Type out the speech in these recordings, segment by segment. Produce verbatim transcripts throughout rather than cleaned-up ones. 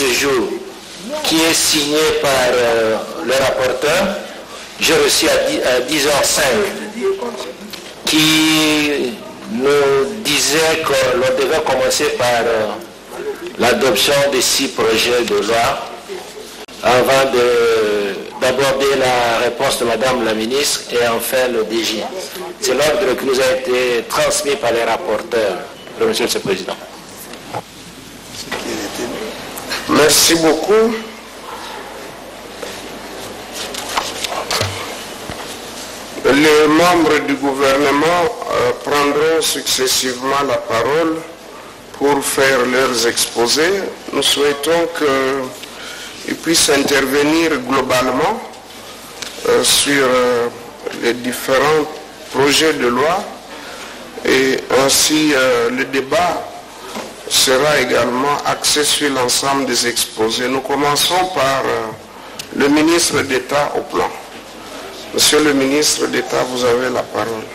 ce jour, qui est signé par euh, le rapporteur. J'ai reçu à dix heures cinq qui nous disait que l'on devait commencer par euh, l'adoption des six projets de loi avant d'aborder la réponse de Madame la ministre et enfin le D G. C'est l'ordre qui nous a été transmis par les rapporteurs. Monsieur le Président. Merci beaucoup. Les membres du gouvernement euh, prendront successivement la parole pour faire leurs exposés. Nous souhaitons qu'ils puissent intervenir globalement euh, sur euh, les différents projets de loi et ainsi euh, le débat sera également axé sur l'ensemble des exposés. Nous commençons par euh, le ministre d'État au plan. Monsieur le ministre d'État, vous avez la parole.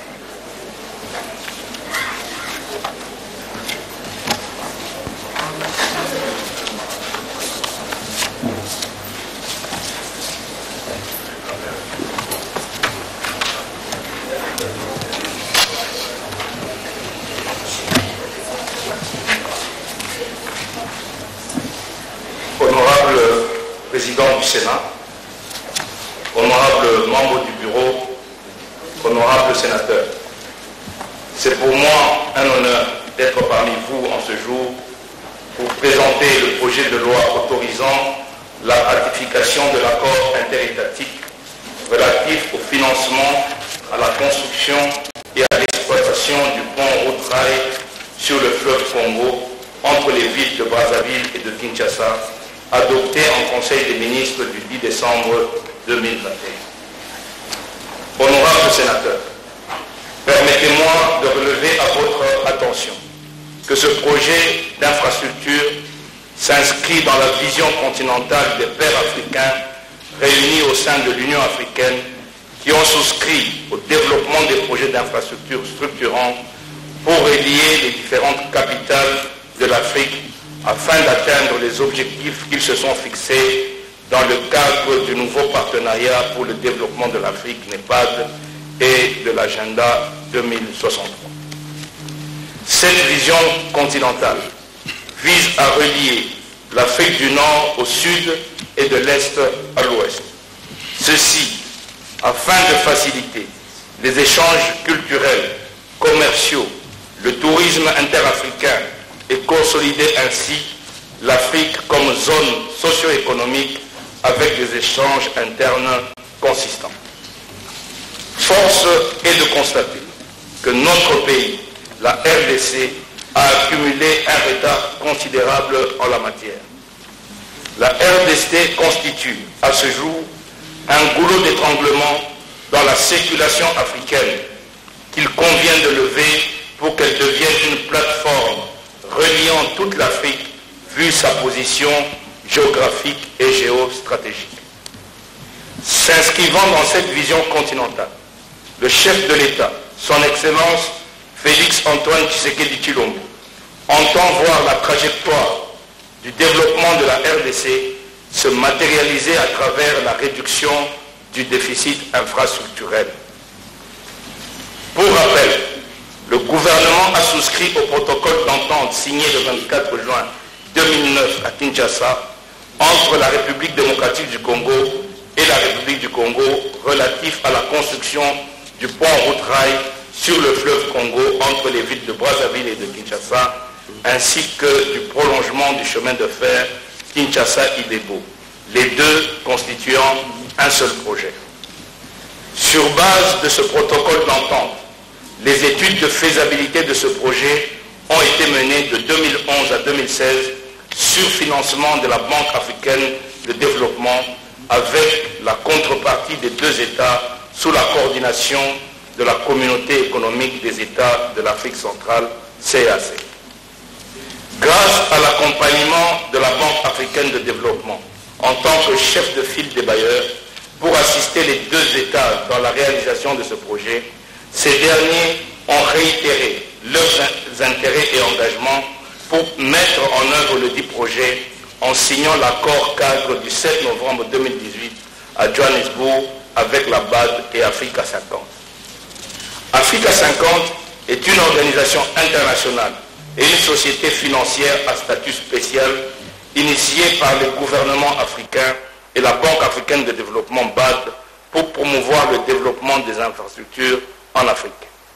Honorable président du Sénat, honorables membres du bureau, honorables sénateurs, c'est pour moi un honneur d'être parmi vous en ce jour pour présenter le projet de loi autorisant la ratification de l'accord interétatique relatif au financement, à la construction et à l'exploitation du pont route-rail sur le fleuve Congo entre les villes de Brazzaville et de Kinshasa, adopté en Conseil des ministres du dix décembre deux mille vingt et un. Honorables sénateurs, permettez-moi de relever à votre attention que ce projet d'infrastructure s'inscrit dans la vision continentale des pairs africains réunis au sein de l'Union africaine qui ont souscrit au développement des projets d'infrastructures structurants pour relier les différentes capitales de l'Afrique afin d'atteindre les objectifs qu'ils se sont fixés dans le cadre du nouveau partenariat pour le développement de l'Afrique, NEPAD, et de l'agenda deux mille soixante-trois. Cette vision continentale vise à relier l'Afrique du Nord au sud et de l'Est à l'Ouest. Ceci afin de faciliter les échanges culturels, commerciaux, le tourisme interafricain et consolider ainsi l'Afrique comme zone socio-économique avec des échanges internes consistants. Force est de constater que notre pays, la R D C, a accumulé un retard considérable en la matière. La R D C constitue à ce jour un goulot d'étranglement dans la circulation africaine qu'il convient de lever pour qu'elle devienne une plateforme reliant toute l'Afrique vu sa position géographique et géostratégique. S'inscrivant dans cette vision continentale, le chef de l'État, son Excellence Félix Antoine Tshisekedi Tshilombo, entend voir la trajectoire du développement de la R D C se matérialiser à travers la réduction du déficit infrastructurel. Pour rappel, le gouvernement a souscrit au protocole d'entente signé le vingt-quatre juin deux mille neuf à Kinshasa entre la République démocratique du Congo et la République du Congo relatif à la construction du pont route-rail sur le fleuve Congo entre les villes de Brazzaville et de Kinshasa, ainsi que du prolongement du chemin de fer Kinshasa-Idebo, les deux constituant un seul projet. Sur base de ce protocole d'entente, les études de faisabilité de ce projet ont été menées de deux mille onze à deux mille seize sur financement de la Banque africaine de développement avec la contrepartie des deux États sous la coordination de la Communauté économique des États de l'Afrique centrale, C A C. Grâce à l'accompagnement de la Banque africaine de développement en tant que chef de file des bailleurs pour assister les deux États dans la réalisation de ce projet, ces derniers ont réitéré leurs intérêts et engagements pour mettre en œuvre le dit projet en signant l'accord cadre du sept novembre deux mille dix-huit à Johannesburg avec la B A D et Africa cinquante. Africa cinquante est une organisation internationale et une société financière à statut spécial initiée par le gouvernement africain et la Banque africaine de développement B A D pour promouvoir le développement des infrastructures en Afrique.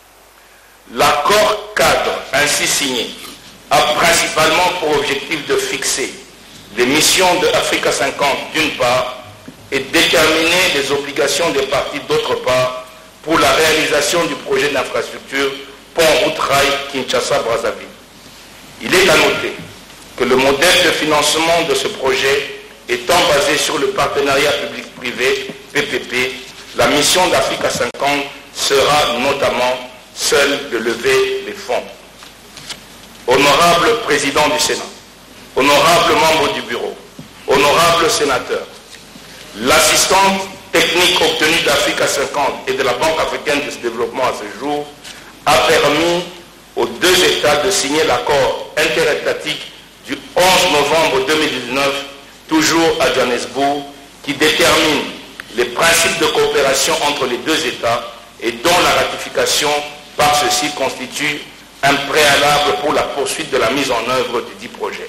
L'accord cadre ainsi signé a principalement pour objectif de fixer les missions de Africa cinquante d'une part et déterminer les obligations des parties d'autre part pour la réalisation du projet d'infrastructure Pont-Route-Rail Kinshasa-Brazzaville. Il est à noter que le modèle de financement de ce projet étant basé sur le partenariat public-privé, P P P, la mission d'Africa cinquante sera notamment celle de lever les fonds. Honorable Président du Sénat, honorables membres du Bureau, honorables sénateurs, l'assistance technique obtenue d'Africa cinquante et de la Banque africaine de développement à ce jour a permis aux deux États de signer l'accord interétatique du onze novembre deux mille dix-neuf, toujours à Johannesburg, qui détermine les principes de coopération entre les deux États et dont la ratification par ceux-ci constitue un préalable pour la poursuite de la mise en œuvre du dit projet.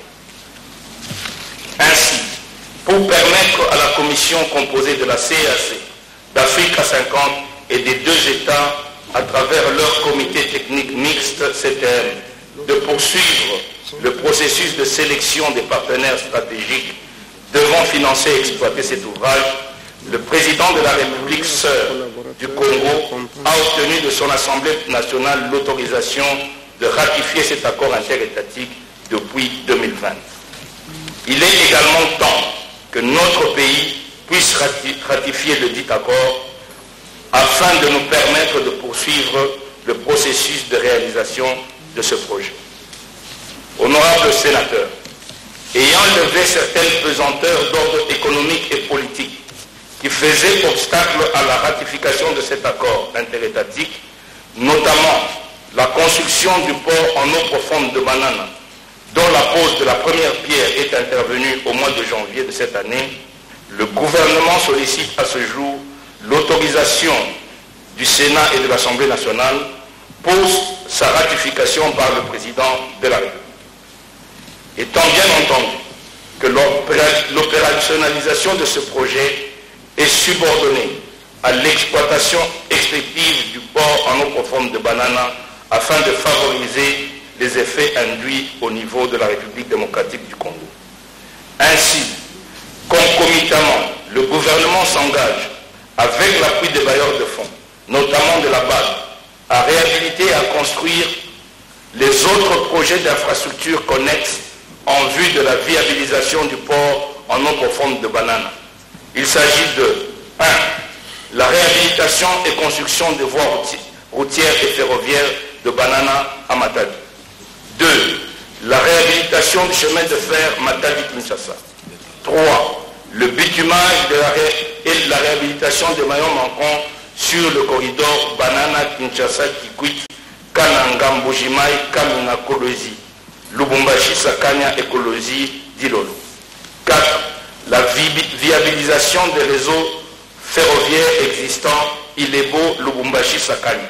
Ainsi, pour permettre à la commission composée de la C A C, d'Africa cinquante et des deux États, à travers leur comité technique mixte C T M, de poursuivre le processus de sélection des partenaires stratégiques devant financer et exploiter cet ouvrage, le président de la République sœur du Congo a obtenu de son Assemblée nationale l'autorisation de ratifier cet accord interétatique depuis deux mille vingt. Il est également temps que notre pays puisse ratifier le dit accord afin de nous permettre de poursuivre le processus de réalisation de ce projet. Honorables sénateurs, ayant levé certaines pesanteurs d'ordre économique et politique qui faisaient obstacle à la ratification de cet accord interétatique, notamment la construction du port en eau profonde de Banana, dont la pose de la première pierre est intervenue au mois de janvier de cette année, le gouvernement sollicite à ce jour l'autorisation du Sénat et de l'Assemblée nationale pour sa ratification par le président de la République. Étant bien entendu que l'opérationnalisation de ce projet est subordonnée à l'exploitation effective du port en eau profonde de Banana afin de favoriser les effets induits au niveau de la République démocratique du Congo. Ainsi, concomitamment, le gouvernement s'engage, avec l'appui des bailleurs de fonds, notamment de la B A D, à réhabiliter et à construire les autres projets d'infrastructures connexes en vue de la viabilisation du port en eau profonde de Banana. Il s'agit de un. La réhabilitation et construction des voies routières et ferroviaires de Banana à Matadi. deux. La réhabilitation du chemin de fer Matadi-Kinshasa. trois. Le bitumage de la ré... et la réhabilitation des maillons manquants sur le corridor Banana-Kinshasa-Kikwit, Kananga-Mbujimai, Kamina-Kolosi, Lubumbashi-Sakanya et Kolosi-Dilolo. quatre. La vi... viabilisation des réseaux ferroviaires existants Ilebo, Lubumbashi-Sakanya.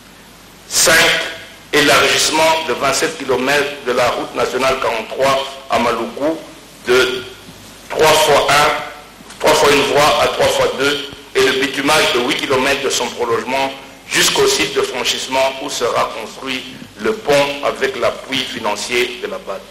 cinq. Élargissement de vingt-sept kilomètres de la route nationale quarante-trois à Maluku de trois fois un, trois fois une voie à trois fois deux et le bitumage de huit kilomètres de son prolongement jusqu'au site de franchissement où sera construit le pont avec l'appui financier de la B A D.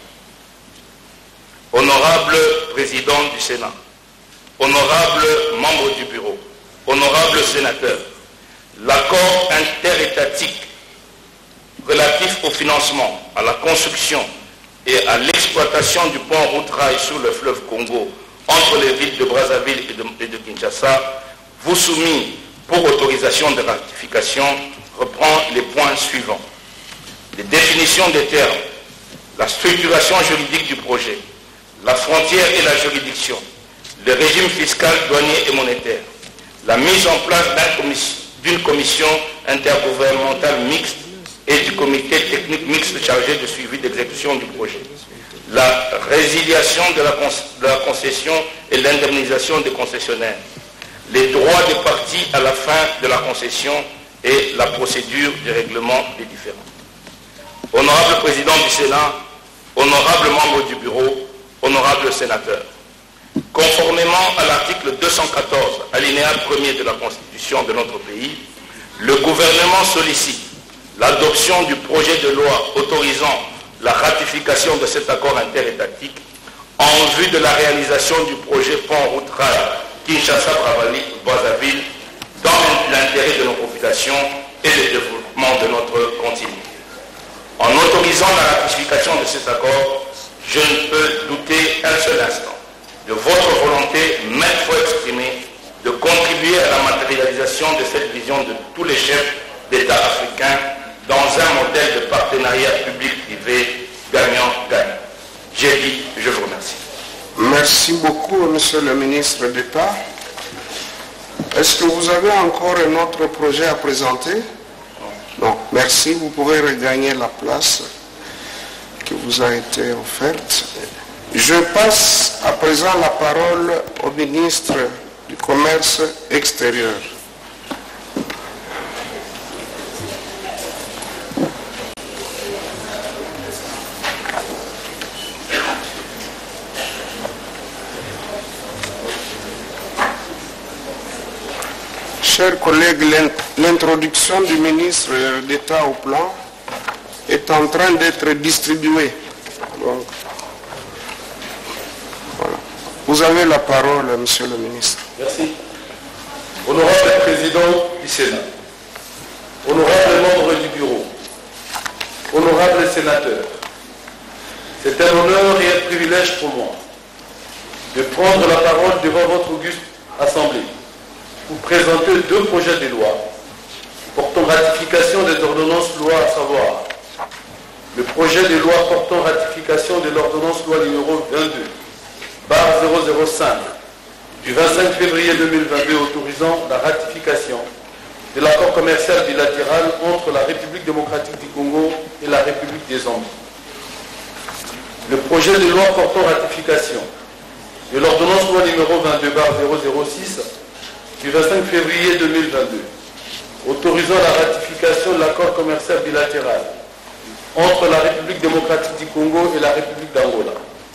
Honorable Président du Sénat, honorables membres du Bureau, honorables sénateurs, l'accord interétatique relatif au financement, à la construction et à l'exploitation du pont route-rail sur le fleuve Congo entre les villes de Brazzaville et de, et de Kinshasa, vous soumis pour autorisation de ratification, reprend les points suivants. Les définitions des termes, la structuration juridique du projet, la frontière et la juridiction, le régime fiscal, douanier et monétaire, la mise en place d'une commission intergouvernementale mixte et du comité technique mixte chargé de suivi d'exécution du projet, la résiliation de la, de la concession et l'indemnisation des concessionnaires, les droits des parties à la fin de la concession et la procédure de règlement des différends. Honorable Président du Sénat, honorables membres du Bureau, honorables sénateurs, conformément à l'article deux cent quatorze, alinéa premier de la Constitution de notre pays, le gouvernement sollicite l'adoption du projet de loi autorisant la ratification de cet accord interétatique en vue de la réalisation du projet pont-route rail Kinshasa-Brazzaville dans l'intérêt de nos populations et le développement de notre continent. En autorisant la ratification de cet accord, je ne peux douter un seul instant de votre volonté maintes fois exprimée de contribuer à la matérialisation de cette vision de tous les chefs d'État africains dans un modèle de partenariat public-privé gagnant-gagnant. J'ai dit, je vous remercie. Merci beaucoup, Monsieur le ministre d'État. Est-ce que vous avez encore un autre projet à présenter? Non. Merci. Vous pouvez regagner la place qui vous a été offerte. Je passe à présent la parole au ministre du Commerce extérieur. Chers collègues, l'introduction du ministre d'État au plan est en train d'être distribuée. Donc, voilà. Vous avez la parole, Monsieur le ministre. Merci. Honorable Président du Sénat, honorables membres du Bureau, honorables sénateurs, c'est un honneur et un privilège pour moi de prendre la parole devant votre auguste Assemblée pour présenter deux projets de loi portant ratification des ordonnances loi, à savoir le projet de loi portant ratification de l'ordonnance loi numéro vingt-deux barre zéro zéro cinq du vingt-cinq février deux mille vingt-deux autorisant la ratification de l'accord commercial bilatéral entre la République démocratique du Congo et la République des Zambie. Le projet de loi portant ratification de l'ordonnance loi numéro vingt-deux barre zéro zéro six du vingt-cinq février deux mille vingt-deux, autorisant la ratification de l'accord commercial bilatéral entre la République démocratique du Congo et la République d'Angola.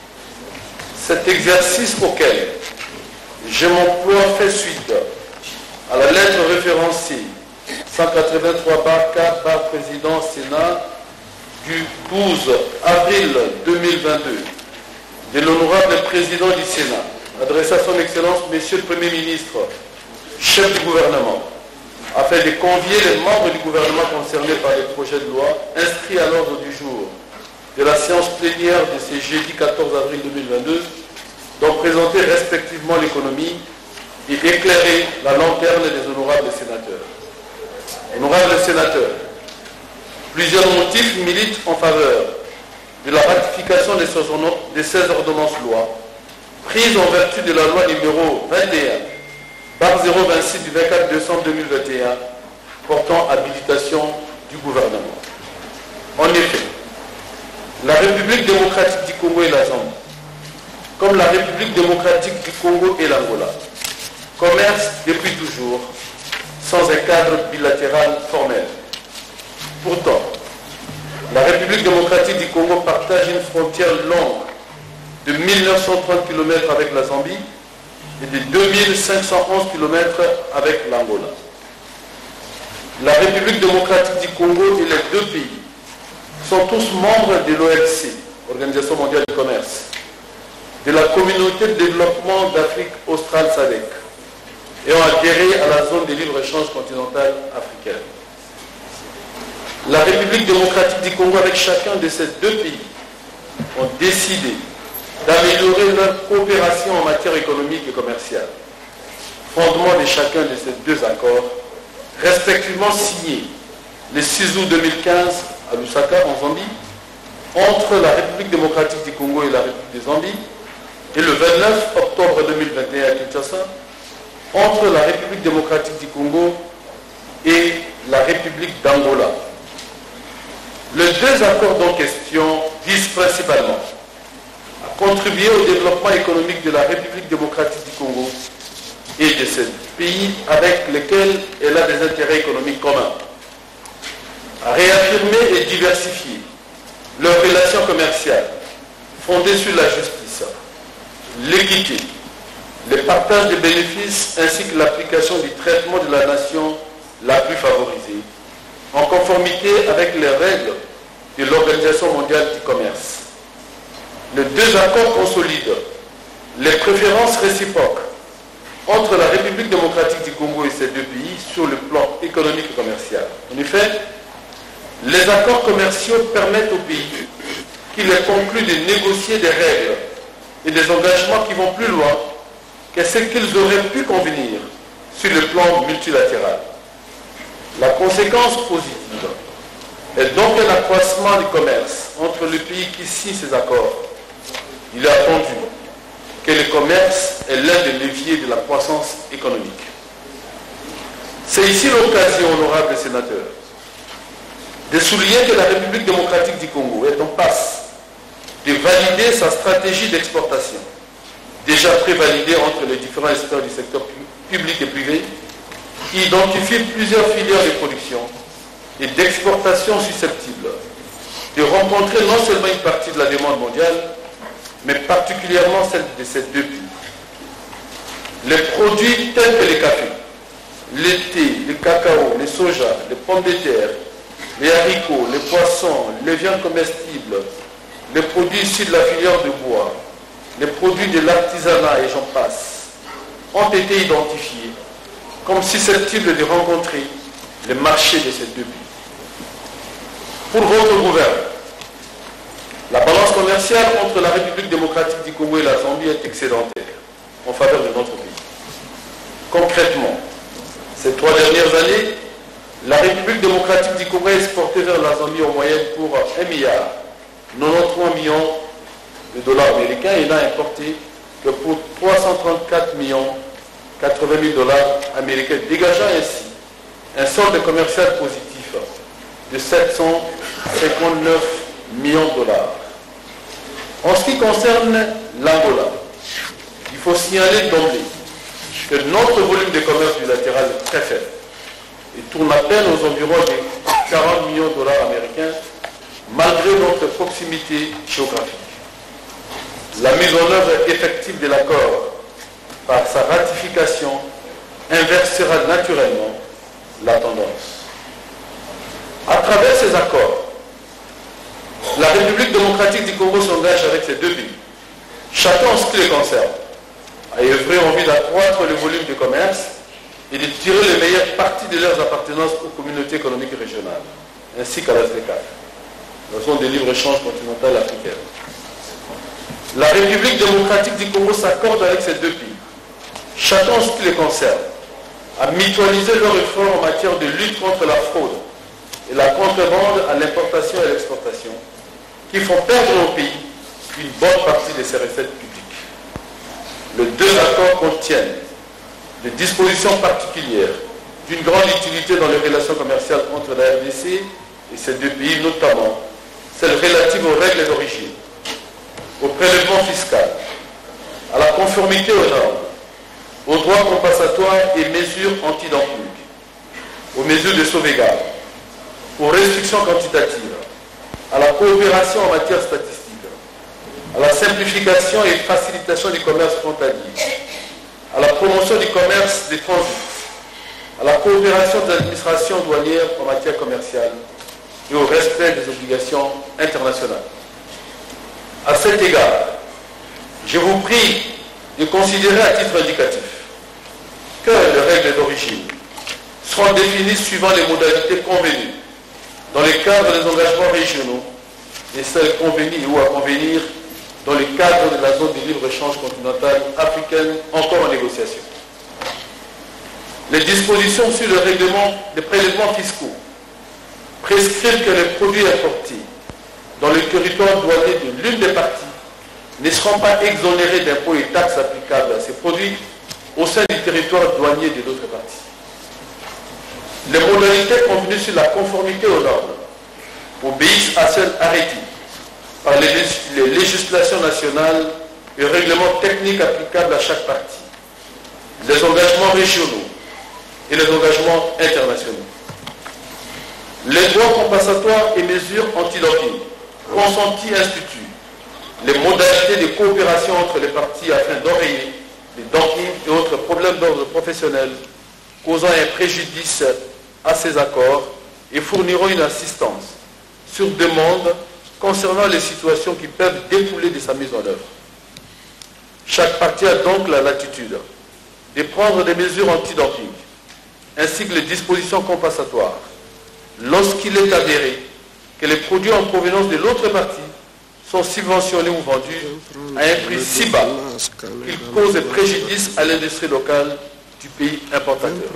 Cet exercice auquel je m'emploie fait suite à la lettre référencée cent quatre-vingt-trois barre quatre barre président Sénat du douze avril deux mille vingt-deux de l'honorable président du Sénat, adressé à son Excellence, Monsieur le Premier ministre, chef du gouvernement, afin de convier les membres du gouvernement concernés par les projets de loi inscrits à l'ordre du jour de la séance plénière de ce jeudi quatorze avril deux mille vingt-deux, dont présenter respectivement l'économie et éclairer la lanterne des honorables sénateurs. Honorables sénateurs, plusieurs motifs militent en faveur de la ratification de ces ordonnances loi prises en vertu de la loi numéro vingt et un barre zéro vingt-six du vingt-quatre décembre deux mille vingt et un portant habilitation du gouvernement. En effet, la République démocratique du Congo et la Zambie, comme la République démocratique du Congo et l'Angola, commercent depuis toujours sans un cadre bilatéral formel. Pourtant, la République démocratique du Congo partage une frontière longue de mille neuf cent trente kilomètres avec la Zambie et de deux mille cinq cent onze kilomètres avec l'Angola. La République démocratique du Congo et les deux pays sont tous membres de l'O L C, Organisation mondiale du commerce, de la communauté de développement d'Afrique australe S A D C et ont adhéré à la zone de libre-échange continentale africaine. La République démocratique du Congo, avec chacun de ces deux pays, ont décidé d'améliorer leur coopération en matière économique et commerciale. Fondement de chacun de ces deux accords, respectivement signés le six août deux mille quinze à Lusaka, en Zambie, entre la République démocratique du Congo et la République des Zambie, et le vingt-neuf octobre deux mille vingt et un à Kinshasa, entre la République démocratique du Congo et la République d'Angola. Les deux accords en question visent principalement à contribuer au développement économique de la République démocratique du Congo et de ces pays avec lesquels elle a des intérêts économiques communs, à réaffirmer et diversifier leurs relations commerciales fondées sur la justice, l'équité, le partage des bénéfices ainsi que l'application du traitement de la nation la plus favorisée, en conformité avec les règles de l'Organisation mondiale du commerce. Les deux accords consolident les préférences réciproques entre la République démocratique du Congo et ces deux pays sur le plan économique et commercial. En effet, les accords commerciaux permettent aux pays qui les concluent de négocier des règles et des engagements qui vont plus loin que ce qu'ils auraient pu convenir sur le plan multilatéral. La conséquence positive est donc un accroissement du commerce entre les pays qui signent ces accords. Il est attendu que le commerce est l'un des leviers de la croissance économique. C'est ici l'occasion, honorables sénateurs, de souligner que la République démocratique du Congo est en passe de valider sa stratégie d'exportation, déjà prévalidée entre les différents acteurs du secteur public et privé, qui identifie plusieurs filières de production et d'exportation susceptibles de rencontrer non seulement une partie de la demande mondiale, mais particulièrement celle de ces deux pays. Les produits tels que les cafés, le thé, le cacao, le soja, les pommes de terre, les haricots, les poissons, les viandes comestibles, les produits issus de la filière de bois, les produits de l'artisanat et j'en passe, ont été identifiés comme susceptibles de rencontrer le marché de ces deux pays. Pour votre gouvernement, la balance commerciale entre la République démocratique du Congo et la Zambie est excédentaire en faveur de notre pays. Concrètement, ces trois dernières années, la République démocratique du Congo a exporté vers la Zambie en moyenne pour un milliard quatre-vingt-treize millions de dollars américains et n'a importé que pour trois cent trente-quatre millions quatre-vingt mille dollars américains, dégageant ainsi un solde commercial positif de sept cent cinquante-neuf millions de dollars. En ce qui concerne l'Angola, il faut signaler d'emblée que notre volume de commerce bilatéral est très faible et tourne à peine aux environs de quarante millions de dollars américains malgré notre proximité géographique. La mise en œuvre effective de l'accord par sa ratification inversera naturellement la tendance. À travers ces accords, la République démocratique du Congo s'engage avec ces deux pays, chacun en ce qui les concerne, à œuvrer en vue d'accroître le volume du commerce et de tirer les meilleures parties de leurs appartenances aux communautés économiques régionales, ainsi qu'à la Z E C A F, la zone de libre-échange continentale africaine. La République démocratique du Congo s'accorde avec ces deux pays, chacun en ce qui les concerne, à mutualiser leurs efforts en matière de lutte contre la fraude et la contrebande à l'importation et à l'exportation, qui font perdre au pays une bonne partie de ses recettes publiques. Les deux accords contiennent des dispositions particulières d'une grande utilité dans les relations commerciales entre la R D C et ces deux pays, notamment celles relatives aux règles d'origine, au prélèvement fiscal, à la conformité aux normes, aux droits compensatoires et mesures anti-dumping, aux mesures de sauvegarde, aux restrictions quantitatives, à la coopération en matière statistique, à la simplification et facilitation du commerce frontalier, à la promotion du commerce des transits, à la coopération de l'administration douanière en matière commerciale et au respect des obligations internationales. À cet égard, je vous prie de considérer à titre indicatif que les règles d'origine seront définies suivant les modalités convenues dans le cadre des engagements régionaux et celles convenues ou à convenir dans le cadre de la zone de libre-échange continentale africaine encore en négociation. Les dispositions sur le règlement des prélèvements fiscaux prescrivent que les produits importés dans le territoire douanier de l'une des parties ne seront pas exonérés d'impôts et taxes applicables à ces produits au sein du territoire douanier de l'autre partie. Les modalités convenues sur la conformité aux normes obéissent à seul arrêté par les, les législations nationales et règlements techniques applicables à chaque partie, les engagements régionaux et les engagements internationaux. Les droits compensatoires et mesures anti-dumping consentis instituent les modalités de coopération entre les parties afin d'enrayer les dumpings et autres problèmes d'ordre professionnel causant un préjudice à ces accords et fourniront une assistance sur demande concernant les situations qui peuvent découler de sa mise en œuvre. Chaque partie a donc la latitude de prendre des mesures anti-dumping ainsi que les dispositions compensatoires lorsqu'il est avéré que les produits en provenance de l'autre partie sont subventionnés ou vendus à un prix si bas qu'ils causent préjudice à l'industrie locale du pays importateur.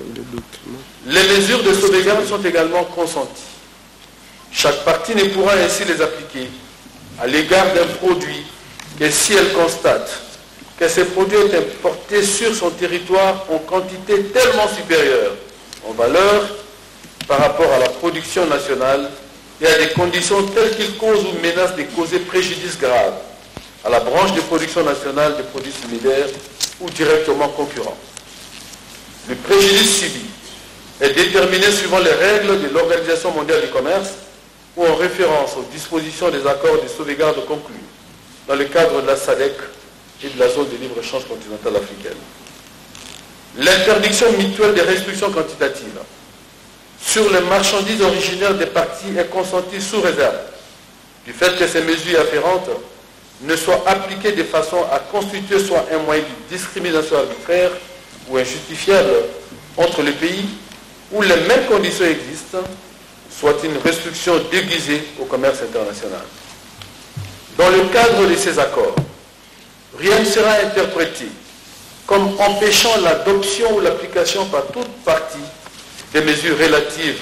Les mesures de sauvegarde sont également consenties. Chaque partie ne pourra ainsi les appliquer à l'égard d'un produit que si elle constate que ce produit est importé sur son territoire en quantité tellement supérieure en valeur par rapport à la production nationale et à des conditions telles qu'il cause ou menace de causer préjudice grave à la branche de production nationale de produits similaires ou directement concurrents. Le préjudice subi est déterminé suivant les règles de l'Organisation mondiale du commerce ou en référence aux dispositions des accords de sauvegarde conclus dans le cadre de la SADC et de la zone de libre-échange continentale africaine. L'interdiction mutuelle des restrictions quantitatives sur les marchandises originaires des parties est consentie sous réserve du fait que ces mesures afférentes ne soient appliquées de façon à constituer soit un moyen de discrimination arbitraire ou injustifiable entre les pays où les mêmes conditions existent, soit une restriction déguisée au commerce international. Dans le cadre de ces accords, rien ne sera interprété comme empêchant l'adoption ou l'application par toute partie des mesures relatives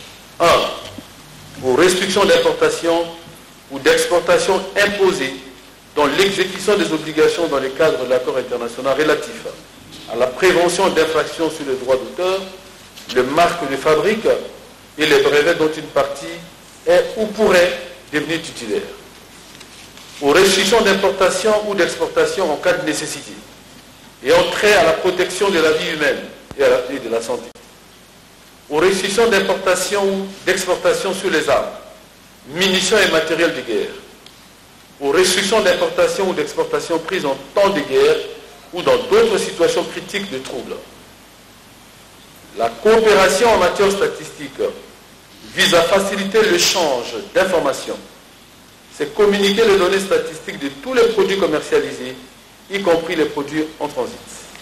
un aux restrictions d'importation ou d'exportation imposées dans l'exécution des obligations dans le cadre de l'accord international relatif à la prévention d'infractions sur les droits d'auteur, les marques de fabrique et les brevets dont une partie est ou pourrait devenir titulaire, aux restrictions d'importation ou d'exportation en cas de nécessité et en trait à la protection de la vie humaine et, à la, et de la santé, aux restrictions d'importation ou d'exportation sur les armes, munitions et matériel de guerre, aux restrictions d'importation ou d'exportation prises en temps de guerre ou dans d'autres situations critiques de troubles. La coopération en matière statistique vise à faciliter l'échange d'informations. C'est communiquer les données statistiques de tous les produits commercialisés, y compris les produits en transit.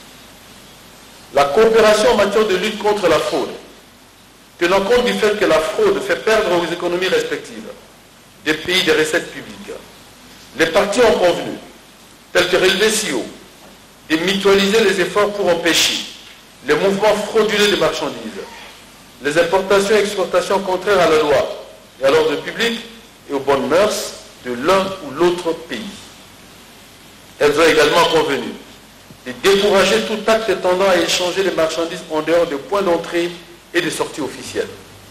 La coopération en matière de lutte contre la fraude, tenant compte du fait que la fraude fait perdre aux économies respectives des pays des recettes publiques. Les parties ont convenu, tels que relevé si haut, de mutualiser les efforts pour empêcher les mouvements frauduleux de marchandises, les importations et exportations contraires à la loi et à l'ordre public et aux bonnes mœurs de l'un ou l'autre pays. Elles ont également convenu de décourager tout acte tendant à échanger les marchandises en dehors des points d'entrée et de sortie officiels.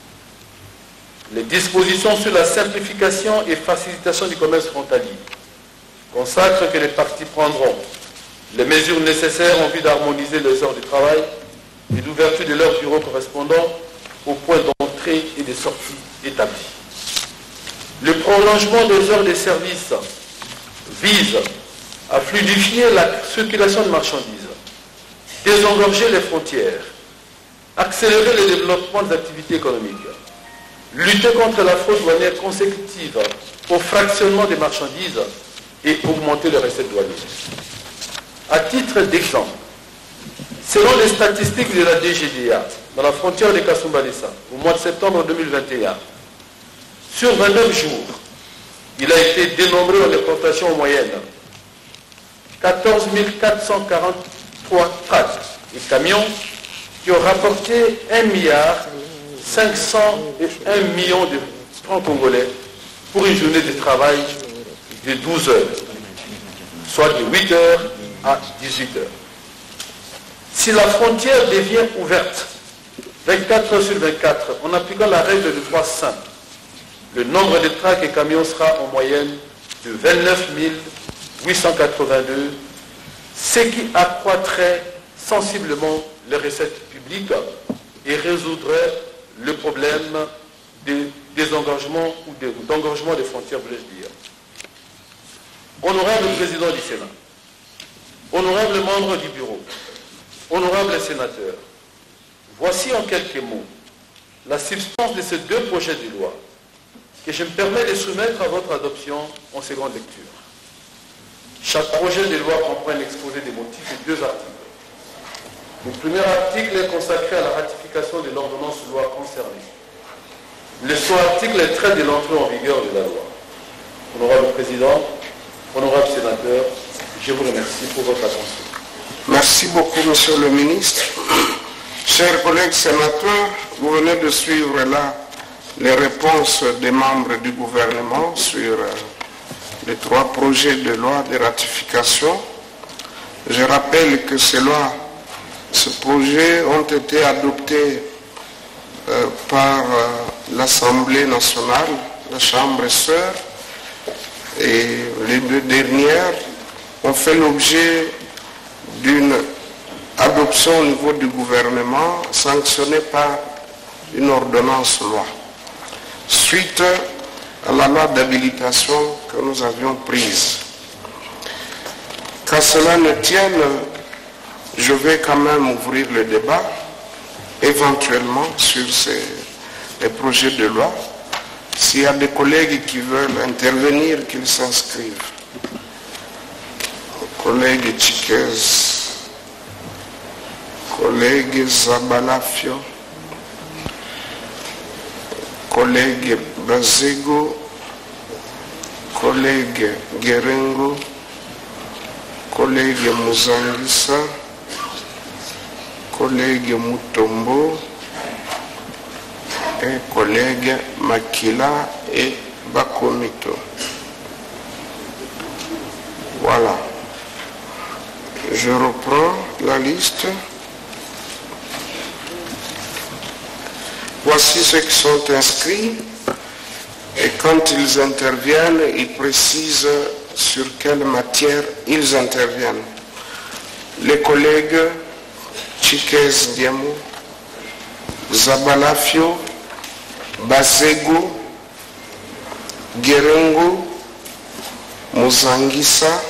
Les dispositions sur la simplification et facilitation du commerce frontalier consacrent que les parties prendront les mesures nécessaires en vue d'harmoniser les heures de travail et d'ouverture de leurs bureaux correspondants aux points d'entrée et de sortie établis. Le prolongement des heures de service vise à fluidifier la circulation de marchandises, désengorger les frontières, accélérer le développement des activités économiques, lutter contre la fraude douanière consécutive au fractionnement des marchandises et augmenter les recettes douanières. À titre d'exemple, selon les statistiques de la D G D A, dans la frontière de Kasumbalesa, au mois de septembre deux mille vingt et un, sur vingt-neuf jours, il a été dénombré en importation en moyenne quatorze mille quatre cent quarante-trois tracts et camions qui ont rapporté un milliard cinq cent un millions de francs congolais pour une journée de travail de douze heures, soit de huit heures à dix-huit heures. Si la frontière devient ouverte vingt-quatre heures sur vingt-quatre en appliquant la règle de trois cinq, le nombre de tracts et camions sera en moyenne de vingt-neuf mille huit cent quatre-vingt-deux, ce qui accroîtrait sensiblement les recettes publiques et résoudrait le problème des désengorgements ou d'engorgement des frontières, voulais-je dire. Honorable président du Sénat, honorable membre du bureau, honorable sénateur, voici en quelques mots la substance de ces deux projets de loi que je me permets de soumettre à votre adoption en seconde lecture. Chaque projet de loi comprend un exposé des motifs et deux articles. Le premier article est consacré à la ratification de l'ordonnance loi concernée. Le second article traite de l'entrée en vigueur de la loi. Honorable Président, honorable sénateur, je vous remercie pour votre attention. Merci beaucoup, Monsieur le ministre. Chers collègues sénateurs, vous venez de suivre là les réponses des membres du gouvernement sur les trois projets de loi de ratification. Je rappelle que ces lois, ces projets ont été adoptés euh, par euh, l'Assemblée nationale, la Chambre sœur, et les deux dernières ont fait l'objet d'une adoption au niveau du gouvernement sanctionnée par une ordonnance loi, suite à la loi d'habilitation que nous avions prise. Qu'à cela ne tienne, je vais quand même ouvrir le débat, éventuellement sur ces les projets de loi. S'il y a des collègues qui veulent intervenir, qu'ils s'inscrivent. Collègue Chiquez, collègue Zabalafio, collègue Bazego, collègue Gerengo, collègue Muzangisa, collègue Mutombo et collègue Makila et Bakomito. Voilà. Je reprends la liste. Voici ceux qui sont inscrits et quand ils interviennent, ils précisent sur quelle matière ils interviennent. Les collègues Chiquez Diamou, Zabalafio, Bazego, Gerengo, Muzangisa,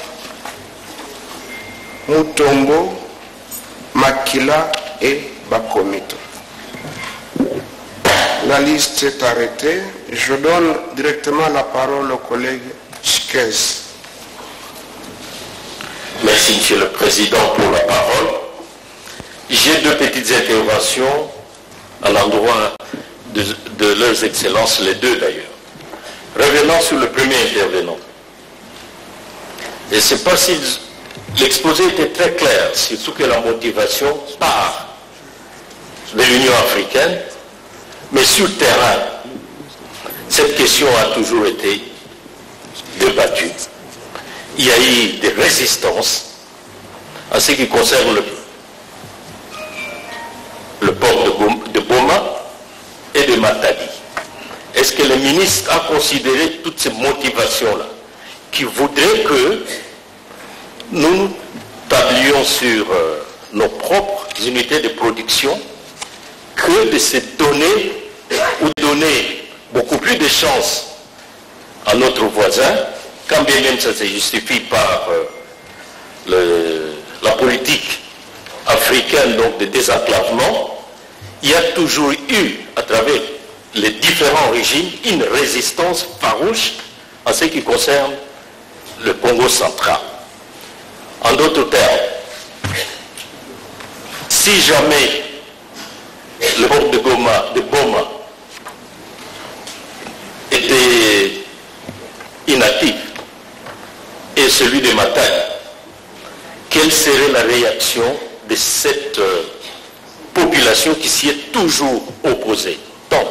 Mutombo, Makila et Bakomito. La liste est arrêtée. Je donne directement la parole au collègue Chiquez. Merci, Monsieur le Président, pour la parole. J'ai deux petites interventions à l'endroit de, de leurs excellences, les deux d'ailleurs. Revenons sur le premier intervenant. Et c'est pas si l'exposé était très clair, surtout que la motivation part de l'Union africaine, mais sur le terrain, cette question a toujours été débattue. Il y a eu des résistances en ce qui concerne le, le port de, de Boma et de Matadi. Est-ce que le ministre a considéré toutes ces motivations-là qui voudraient que nous nous tablions sur euh, nos propres unités de production que de se donner ou donner beaucoup plus de chances à notre voisin, quand bien même ça se justifie par euh, le, la politique africaine donc de désenclavement, il y a toujours eu, à travers les différents régimes, une résistance farouche en ce qui concerne le Congo central. En d'autres termes, si jamais le port de Goma, de Boma était inactif et celui de Matadi, quelle serait la réaction de cette euh, population qui s'y est toujours opposée? Donc,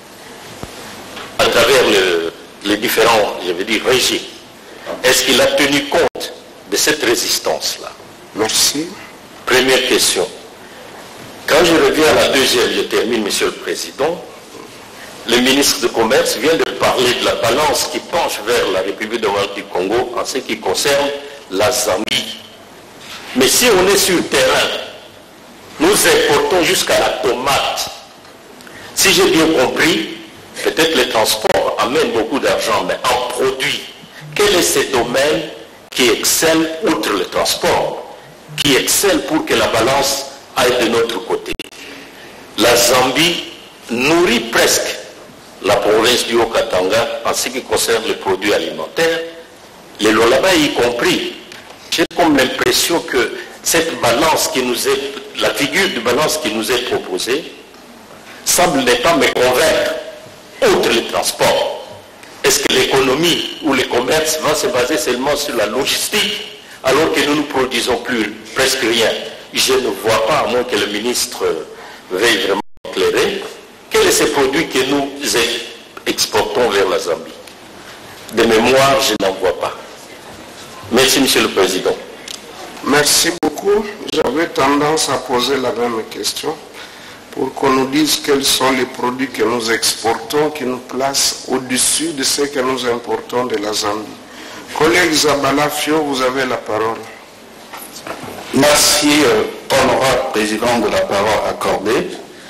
à travers le, les différents, je veux dire, régimes, est-ce qu'il a tenu compte de cette résistance-là? Merci. Première question. Quand je reviens à la deuxième, je termine, Monsieur le Président, le ministre du Commerce vient de parler de la balance qui penche vers la République démocratique du Congo en ce qui concerne la Zambie. Mais si on est sur le terrain, nous importons jusqu'à la tomate. Si j'ai bien compris, peut-être les transports amènent beaucoup d'argent, mais en produits, quel est ce domaine qui excelle outre le transport, qui excelle pour que la balance aille de notre côté? La Zambie nourrit presque la province du Haut-Katanga en ce qui concerne les produits alimentaires, les Lolaba y compris. J'ai comme l'impression que cette balance qui nous est, la figure de balance qui nous est proposée, semble ne pas me convaincre, outre le transport. Est-ce que l'économie ou le commerce va se baser seulement sur la logistique, alors que nous ne produisons plus presque rien? Je ne vois pas, à moins que le ministre veuille vraiment éclairer, quels sont ces produits que nous exportons vers la Zambie. De mémoire, je n'en vois pas. Merci, Monsieur le Président. Merci beaucoup. J'avais tendance à poser la même question pour qu'on nous dise quels sont les produits que nous exportons qui nous placent au-dessus de ce que nous importons de la Zambie. Collègue Zabala Fio, vous avez la parole. Merci, euh, honorable président, de la parole accordée.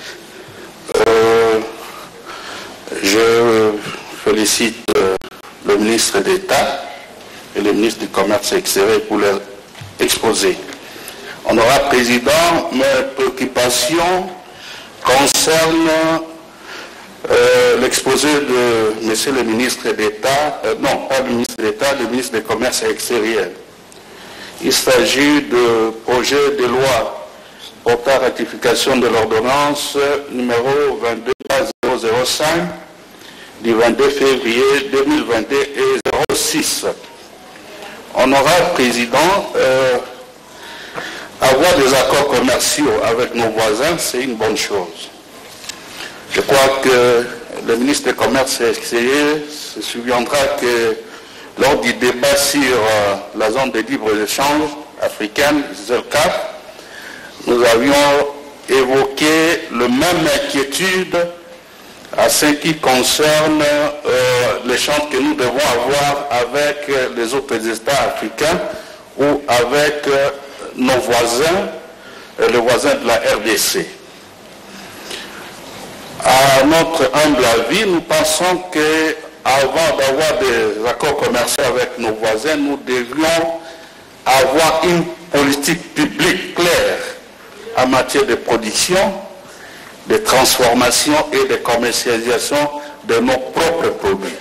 Euh, je félicite euh, le ministre d'État et le ministre du Commerce extérieur pour leur exposé. Honorable président, mes préoccupations concernent euh, l'exposé de monsieur le ministre d'État, euh, non, pas le ministre d'État, le ministre du Commerce extérieur. Il s'agit de projet de loi portant ratification de l'ordonnance numéro vingt-deux zéro zéro cinq du vingt-deux février deux mille vingt-deux et zéro six. Honorable président, euh, avoir des accords commerciaux avec nos voisins, c'est une bonne chose. Je crois que le ministre du Commerce extérieur se souviendra que lors du débat sur euh, la zone de libre-échange africaine, Z L C A F, nous avions évoqué le même inquiétude à ce qui concerne euh, l'échange que nous devons avoir avec les autres États africains ou avec euh, nos voisins, euh, les voisins de la R D C. À notre humble avis, nous pensons que avant d'avoir des accords commerciaux avec nos voisins, nous devions avoir une politique publique claire en matière de production, de transformation et de commercialisation de nos propres produits.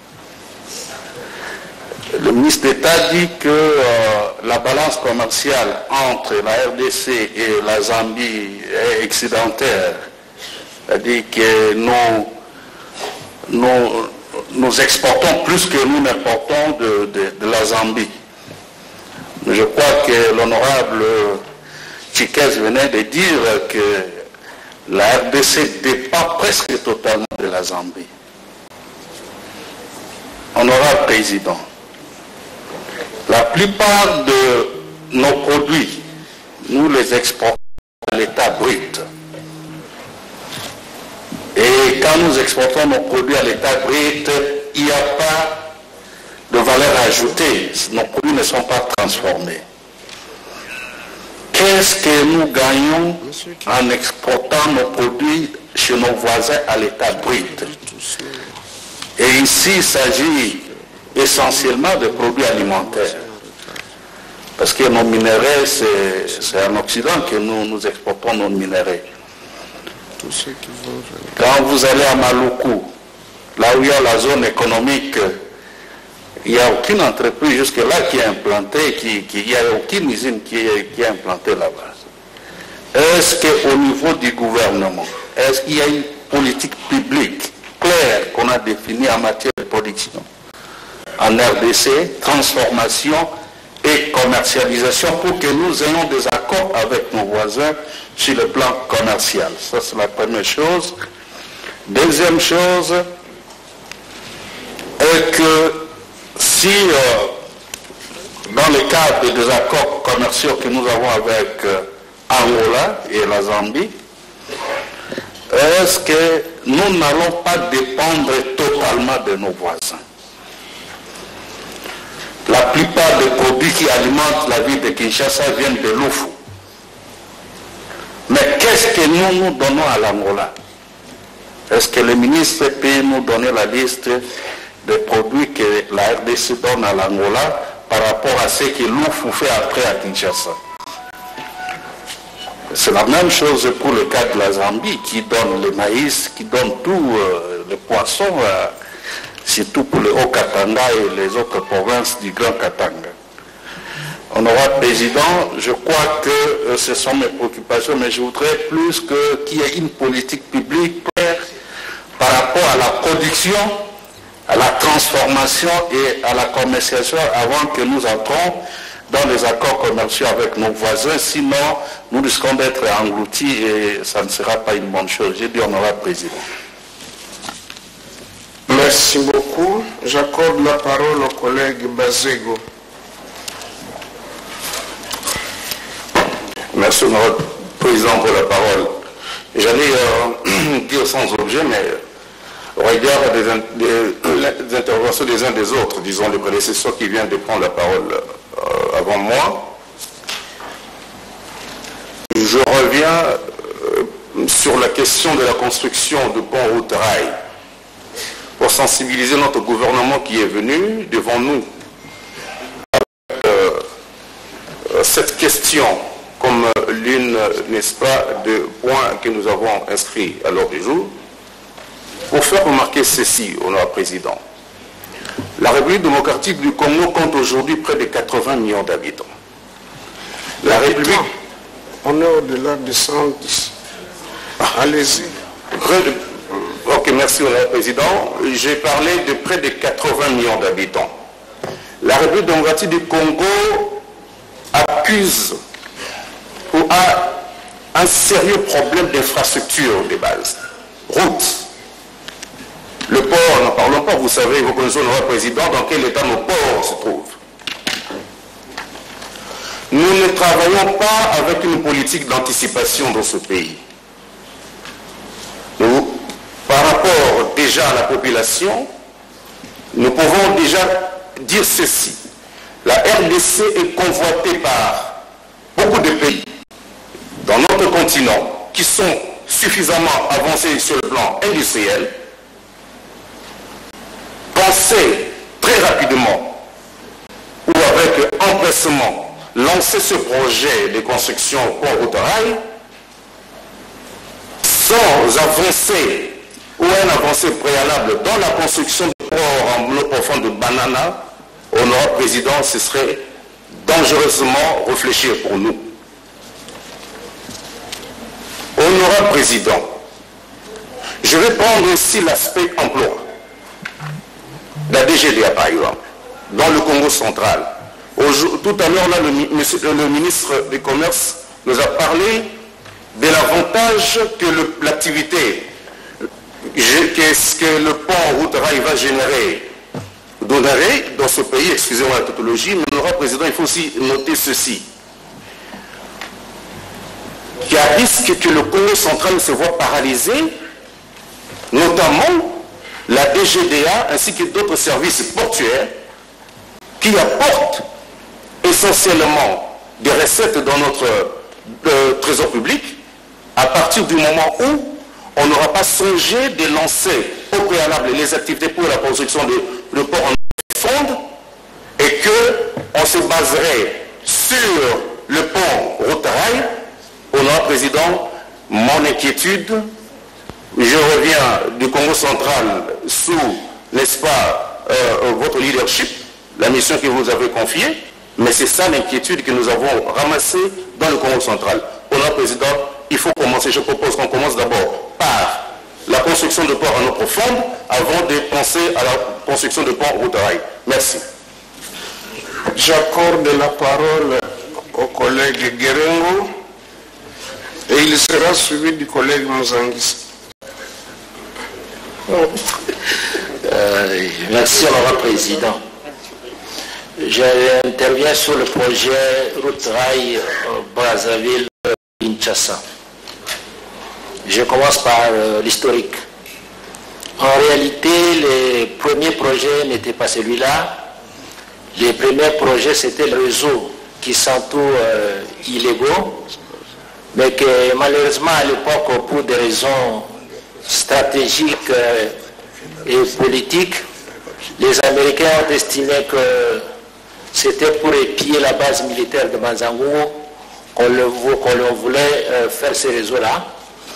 Le ministre d'État dit que euh, la balance commerciale entre la R D C et la Zambie est excédentaire. C'est-à-dire que nous, nous, nous exportons plus que nous n'importons de, de, de la Zambie. Mais je crois que l'honorable Chiquez venait de dire que la R D C dépend presque totalement de la Zambie. Honorable président, la plupart de nos produits, nous les exportons à l'état brut. Et quand nous exportons nos produits à l'état brut, il n'y a pas de valeur ajoutée. Nos produits ne sont pas transformés. Qu'est-ce que nous gagnons en exportant nos produits chez nos voisins à l'état brut? Et ici, il s'agit essentiellement de produits alimentaires. Parce que nos minéraux, c'est en Occident que nous, nous exportons nos minéraux. Quand vous allez à Maluku, là où il y a la zone économique, il n'y a aucune entreprise jusque-là qui est implantée, qui, qui, il n'y a aucune usine qui est, qui est implantée là-bas. Est-ce qu'au niveau du gouvernement, est-ce qu'il y a une politique publique claire qu'on a définie en matière de production en R D C, transformation et commercialisation pour que nous ayons des accords avec nos voisins sur le plan commercial? Ça, c'est la première chose. Deuxième chose est que si euh, dans le cadre des accords commerciaux que nous avons avec euh, Angola et la Zambie, est-ce que nous n'allons pas dépendre totalement de nos voisins? La plupart des produits qui alimentent la ville de Kinshasa viennent de l'Oufou. Mais qu'est-ce que nous nous donnons à l'Angola? Est-ce que le ministre peut nous donner la liste des produits que la R D C donne à l'Angola par rapport à ce que l'Oufou fait après à Kinshasa? C'est la même chose pour le cas de la Zambie, qui donne le maïs, qui donne tout, euh, le poisson, euh, surtout pour le Haut-Katanga et les autres provinces du Grand Katanga. Honorable Président, je crois que euh, ce sont mes préoccupations, mais je voudrais plus que, qu'il y ait une politique publique claire par rapport à la production, à la transformation et à la commercialisation avant que nous entrons dans les accords commerciaux avec nos voisins, sinon nous risquons d'être engloutis et ça ne sera pas une bonne chose. J'ai dit honorable Président. Merci beaucoup. J'accorde la parole au collègue Bazego. Merci honorable Président pour la parole. J'allais euh, dire sans objet, mais au regard des, des, des interventions des uns des autres, disons les prédécesseurs qui viennent de prendre la parole euh, avant moi, je reviens euh, sur la question de la construction de ponts route rail pour sensibiliser notre gouvernement qui est venu devant nous avec euh, euh, cette question comme l'une, n'est-ce pas, des points que nous avons inscrits à l'ordre du jour, pour faire remarquer ceci, honorable Président. La République démocratique du Congo compte aujourd'hui près de quatre-vingts millions d'habitants. La République... On est au-delà de cent dix. Allez-y. Ok, merci honorable Président. J'ai parlé de près de quatre-vingts millions d'habitants. La République démocratique du Congo accuse ou a un sérieux problème d'infrastructure de base. Routes. Le port, n'en parlons pas, vous savez, vous connaissez honorable Président, dans quel état nos ports se trouvent. Nous ne travaillons pas avec une politique d'anticipation dans ce pays. Nous, par rapport déjà à la population, nous pouvons déjà dire ceci. La R D C est convoitée par beaucoup de pays dans notre continent qui sont suffisamment avancés sur le plan industriel. Pensez très rapidement ou avec empressement lancer ce projet de construction pont-route rail sans avancer ou un avancé préalable dans la construction de port en eau profonde de Banana, honorable Président, ce serait dangereusement réfléchir pour nous. Honorable Président, je vais prendre ici l'aspect emploi. La D G D A par exemple, dans le Congo central. Tout à l'heure, là, le, le ministre du Commerce nous a parlé de l'avantage que l'activité, qu'est-ce que le pont route rail va générer, donnerait dans ce pays, excusez-moi la tautologie, mais honorable Président, il faut aussi noter ceci. Qu'il y a risque que le Congo central se voit paralysé, notamment la D G D A ainsi que d'autres services portuaires qui apportent essentiellement des recettes dans notre euh, trésor public à partir du moment où on n'aura pas songé de lancer au préalable les activités pour la construction de, de port en fonde et qu'on se baserait sur le pont route rail. Honorable Président, mon inquiétude, je reviens du Congo central sous, n'est-ce pas, euh, votre leadership, la mission que vous avez confiée, mais c'est ça l'inquiétude que nous avons ramassée dans le Congo central. Honorable Président, il faut commencer, je propose qu'on commence d'abord par la construction de ports en eau profonde avant de penser à la construction de ports route rail. Merci. J'accorde la parole au collègue Guérengo et il sera suivi du collègue Mozangis. Euh, merci, honorable Président. J'interviens sur le projet route rail Brazzaville-Kinshasa. Je commence par euh, l'historique. En réalité, les premiers projets n'étaient pas celui-là. Les premiers projets, c'était le réseau qui s'entoure euh, illégaux, mais que malheureusement à l'époque, pour des raisons stratégiques euh, et politiques, les Américains ont estimé que c'était pour épier la base militaire de Manzango qu'on qu'on voulait euh, faire ces réseaux-là.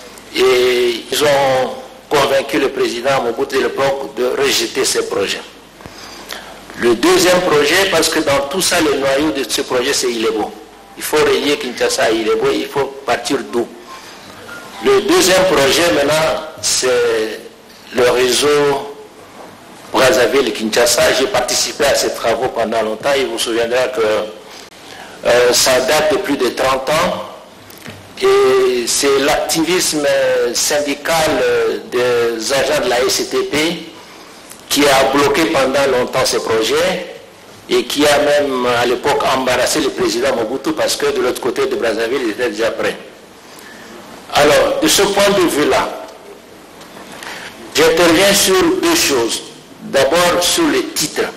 Et ils ont convaincu le président Mobutu de l'époque de rejeter ces projets. Le deuxième projet, parce que dans tout ça, le noyau de ce projet, c'est Ilebo. Il faut relier Kinshasa à Ilebo, il faut partir d'où. Le deuxième projet, maintenant, c'est le réseau Brazzaville-Kinshasa. J'ai participé à ces travaux pendant longtemps. Il vous souviendra que euh, ça date de plus de trente ans. Et c'est l'activisme syndical des agents de la S C T P qui a bloqué pendant longtemps ce projet et qui a même à l'époque embarrassé le président Mobutu parce que de l'autre côté de Brazzaville, il était déjà prêt. Alors, de ce point de vue-là, j'interviens sur deux choses. D'abord, sur les titres.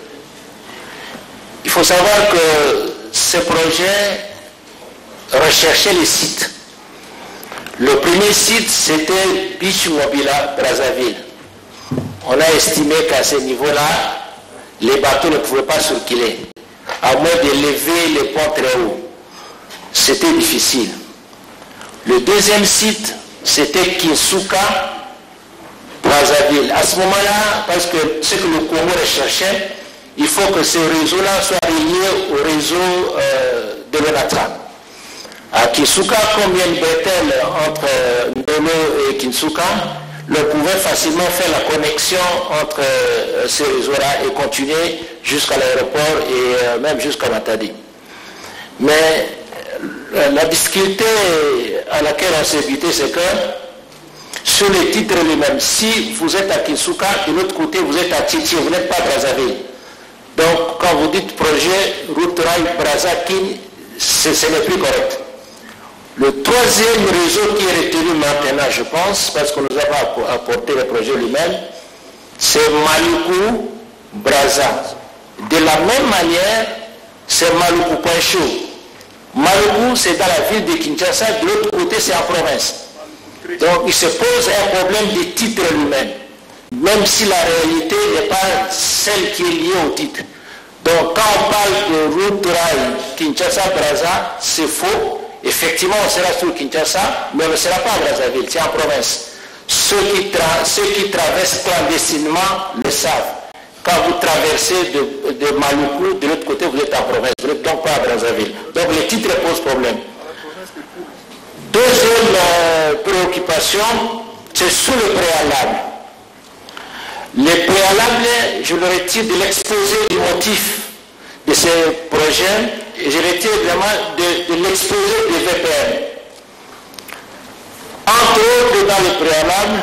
Il faut savoir que ce projet recherchait les sites. Le premier site, c'était Beach Mobila, Brazzaville. On a estimé qu'à ce niveau-là, les bateaux ne pouvaient pas circuler, à moins de lever les ponts très haut. C'était difficile. Le deuxième site, c'était Kinsuka, Brazzaville. À ce moment-là, parce que ce que le Congo recherchait, il faut que ce réseau-là soit relié au réseau euh, de l'Onatra. À Kinsuka, comme il y a une bretelle entre Ndolo et Kinsuka, l'on pouvait facilement faire la connexion entre euh, ces réseaux-là et continuer jusqu'à l'aéroport et euh, même jusqu'à Matadi. Mais euh, la difficulté à laquelle on s'est évité, c'est que sur les titres lui-même, si vous êtes à Kinsuka, de l'autre côté vous êtes à Tchitchi, vous n'êtes pas à Brazzaville. Donc quand vous dites projet route rail Brazza-Kin, ce n'est plus correct. Le troisième réseau qui est retenu maintenant, je pense, parce qu'on nous a apporté le projet lui-même, c'est Maluku Brazza. De la même manière, c'est Maluku Point Chaud. Maluku, c'est dans la ville de Kinshasa, de l'autre côté, c'est en province. Donc, il se pose un problème de titre lui-même, même si la réalité n'est pas celle qui est liée au titre. Donc, quand on parle de route rail Kinshasa-Brazza, c'est faux. Effectivement, on sera sur Kinshasa, mais on ne sera pas à Brazzaville, c'est en province. Ceux qui, tra ceux qui traversent clandestinement le savent. Quand vous traversez de, de Maluku, de l'autre côté, vous êtes en province, vous n'êtes donc pas à Brazzaville. Donc le titre pose problème. Deuxième euh, préoccupation, c'est sous le préalable. Les préalables, je le retire de l'exposé du motif de ces projets, et je retire vraiment de, de l'exposé des V P N. Entre autres, dans le préalable,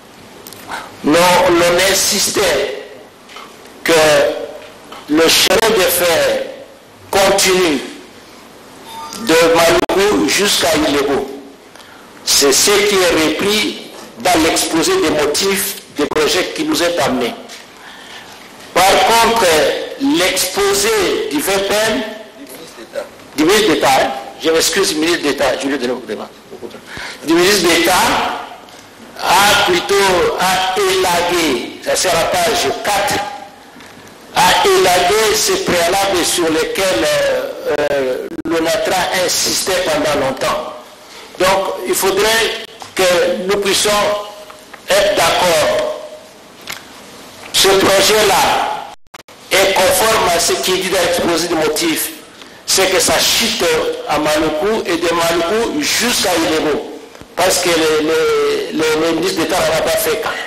l'on insistait que le chemin de fer continue de Maluku jusqu'à Ilebo. C'est ce qui est repris dans l'exposé des motifs des projets qui nous est amené. Par contre, l'exposé du V P N, du ministre d'État, hein, je m'excuse, du ministre d'État, je lui donne beaucoup de temps, du ministre d'État a plutôt a élagué, ça c'est à la page quatre, a élagué ces préalables sur lesquels euh, euh, l'ONATRA insistait pendant longtemps. Donc il faudrait que nous puissions être d'accord. Ce projet-là est conforme à ce qui est dit dans l'exposé des motifs. C'est que ça chute à Maluku et de Maluku jusqu'à Ilebo. Parce que le, le, le, le ministre d'État n'en a pas fait qu'un.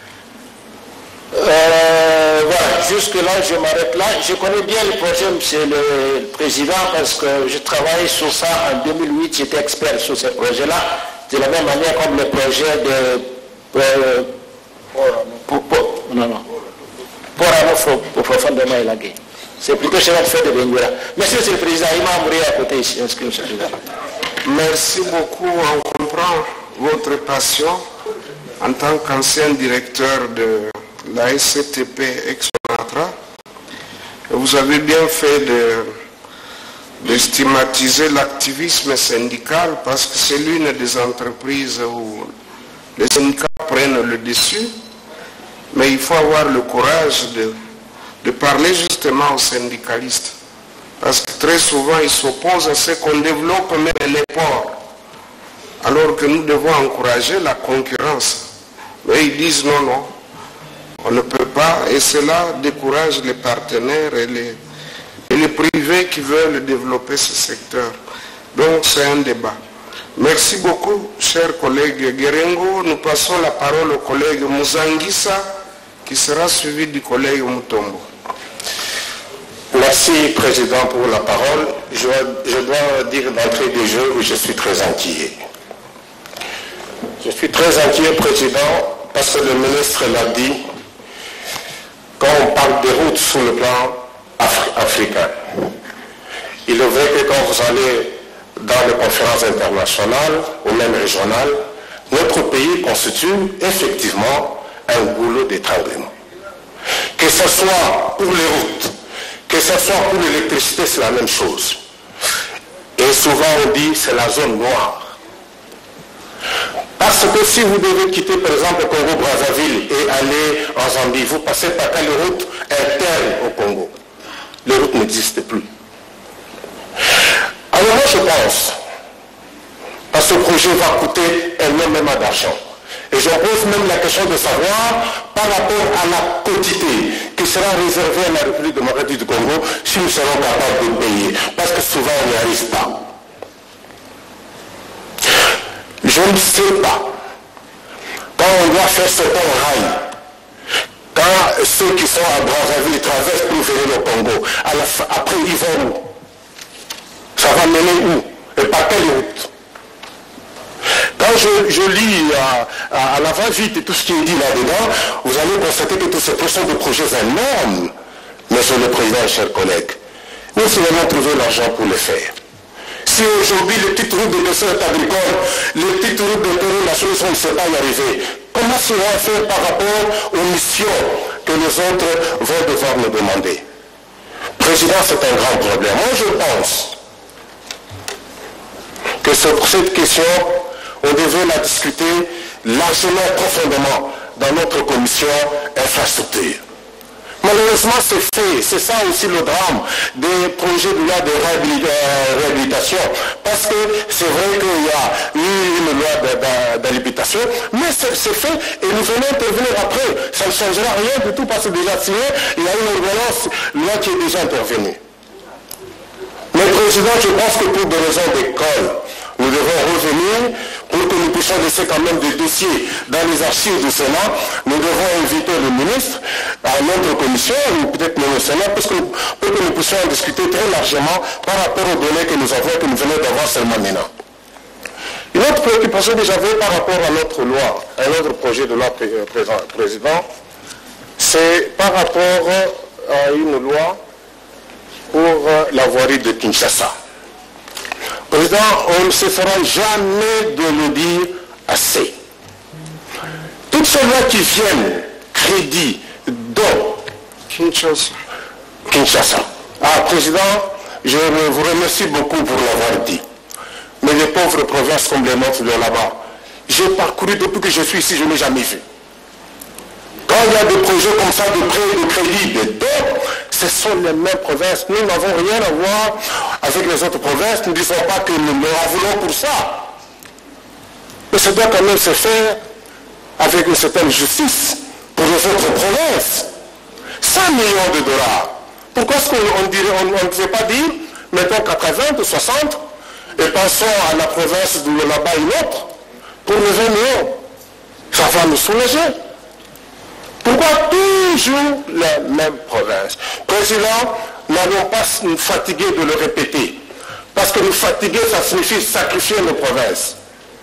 Euh, voilà, jusque-là, je m'arrête là. Je connais bien le projet, monsieur le président, parce que je travaillais sur ça en deux mille huit, j'étais expert sur ce projet-là, de la même manière comme le projet de... Euh, pour, pour, non, non. Pour avoir profondément élagué. C'est plutôt chez le fait de Bengoura. Merci, monsieur le président. Il m'a mouru à côté ici. Merci beaucoup. On comprend votre passion en tant qu'ancien directeur de la S C T P ex-Onatra. Vous avez bien fait de, de stigmatiser l'activisme syndical parce que c'est l'une des entreprises où les syndicats prennent le dessus, mais il faut avoir le courage de, de parler justement aux syndicalistes. Parce que très souvent, ils s'opposent à ce qu'on développe même les ports, alors que nous devons encourager la concurrence. Mais ils disent non, non, on ne peut pas, et cela décourage les partenaires et les, et les privés qui veulent développer ce secteur. Donc c'est un débat. Merci beaucoup, cher collègue Guérengo. Nous passons la parole au collègue Mouzanguissa, qui sera suivi du collègue Mutombo. Merci, Président, pour la parole. Je, je dois dire d'entrée de jeu que je suis très inquiet. Je suis très inquiet, Président, parce que le ministre l'a dit, quand on parle des routes sur le plan afri africain. Il est vrai que quand vous allez dans les conférences internationales ou même régionales, notre pays constitue effectivement un goulot d'étranglement. Que ce soit pour les routes, que ce soit pour l'électricité, c'est la même chose. Et souvent on dit c'est la zone noire. Parce que si vous devez quitter par exemple le Congo-Brazzaville et aller en Zambie, vous passez par les routes internes au Congo. Les routes n'existent plus. Alors moi je pense, parce que ce projet va coûter énormément d'argent. Et je pose même la question de savoir, par rapport à la quantité qui sera réservée à la République démocratique du Congo, si nous serons capables de payer. Parce que souvent on n'y arrive pas. Je ne sais pas, quand on doit faire ce pont rail, quand ceux qui sont à Brazzaville traversent pour venir au Congo, à la fin, après ils vont où? Ça va mener où? Et par quelle route? Quand je, je lis à, à, à la va-vite et tout ce qui est dit là-dedans, vous allez constater que tous ces projets sont des projets énormes. Monsieur le Président, chers collègues, nous allons trouver l'argent pour le faire. Si aujourd'hui les petites routes de dessertes agricoles, les petites routes de terrain nationaux, on ne sait pas y arriver, comment sera faire par rapport aux missions que les autres vont devoir nous demander? Président, c'est un grand problème. Moi, je pense que sur cette question, on devait la discuter largement, profondément dans notre commission infrastructure. Malheureusement, c'est fait. C'est ça aussi le drame des projets de loi de réhabilitation. Parce que c'est vrai qu'il y a eu une loi d'habilitation, mais c'est fait et nous venons intervenir après. Ça ne changera rien du tout parce que déjà signé, il y a une ordonnance loi qui est déjà intervenue. Mais Président, je pense que pour des raisons d'école, nous devons revenir pour que nous puissions laisser quand même des dossiers dans les archives du Sénat. Nous devons inviter le ministre à notre commission, ou peut-être même au Sénat, parce que, pour que nous puissions en discuter très largement par rapport aux données que nous avons, que nous venons d'avoir seulement maintenant. Une autre préoccupation que j'avais par rapport à notre loi, à notre projet de loi président, c'est par rapport à une loi pour la voirie de Kinshasa. Président, on ne se fera jamais de le dire assez. Toutes ces lois qui viennent, crédit, don, Kinshasa. Kinshasa. Ah, Président, je vous remercie beaucoup pour l'avoir dit. Mais les pauvres provinces comme les nôtres de là-bas, j'ai parcouru depuis que je suis ici, je n'ai jamais vu. Quand il y a des projets comme ça, de prêts, de crédits, de dons, ce sont les mêmes provinces. Nous n'avons rien à voir avec les autres provinces. Nous ne disons pas que nous leur voulons pour ça. Mais ça doit quand même se faire avec une certaine justice pour les autres provinces. cent millions de dollars. Pourquoi est-ce qu'on dirait, on ne devait pas dire, mettons quatre-vingts ou soixante, et pensons à la province de là-bas une autre, pour les vingt millions. Ça va nous soulager. Pourquoi toujours les mêmes provinces? Président, n'allons pas nous fatiguer de le répéter. Parce que nous fatiguer, ça signifie sacrifier nos provinces.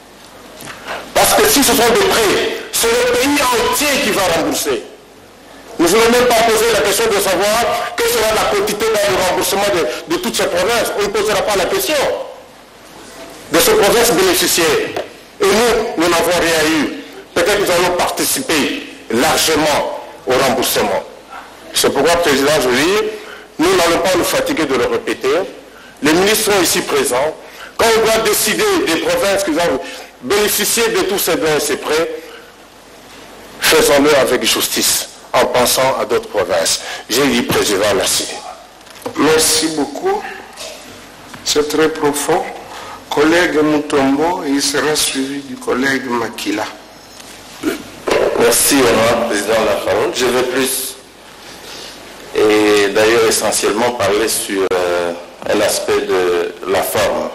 Parce que si ce sont des prêts, c'est le pays entier qui va rembourser. Nous ne voulons même pas poser la question de savoir quelle sera la quantité dans le remboursement de, de toutes ces provinces. On ne posera pas la question de ces provinces bénéficiaires. Et nous, nous n'avons rien eu. Peut-être que nous allons participer largement au remboursement. C'est pourquoi, Président, je dis, nous n'allons pas nous fatiguer de le répéter. Les ministres sont ici présents. Quand on doit décider des provinces qui doivent bénéficier de tous ces dons et ces prêts, faisons-le avec justice, en pensant à d'autres provinces. J'ai dit, Président, merci. Merci beaucoup. C'est très profond. Collègue Mutombo, il sera suivi du collègue Makila. Merci, honorable Président Lafaronde. Je vais plus, et d'ailleurs essentiellement parler sur euh, un aspect de la forme.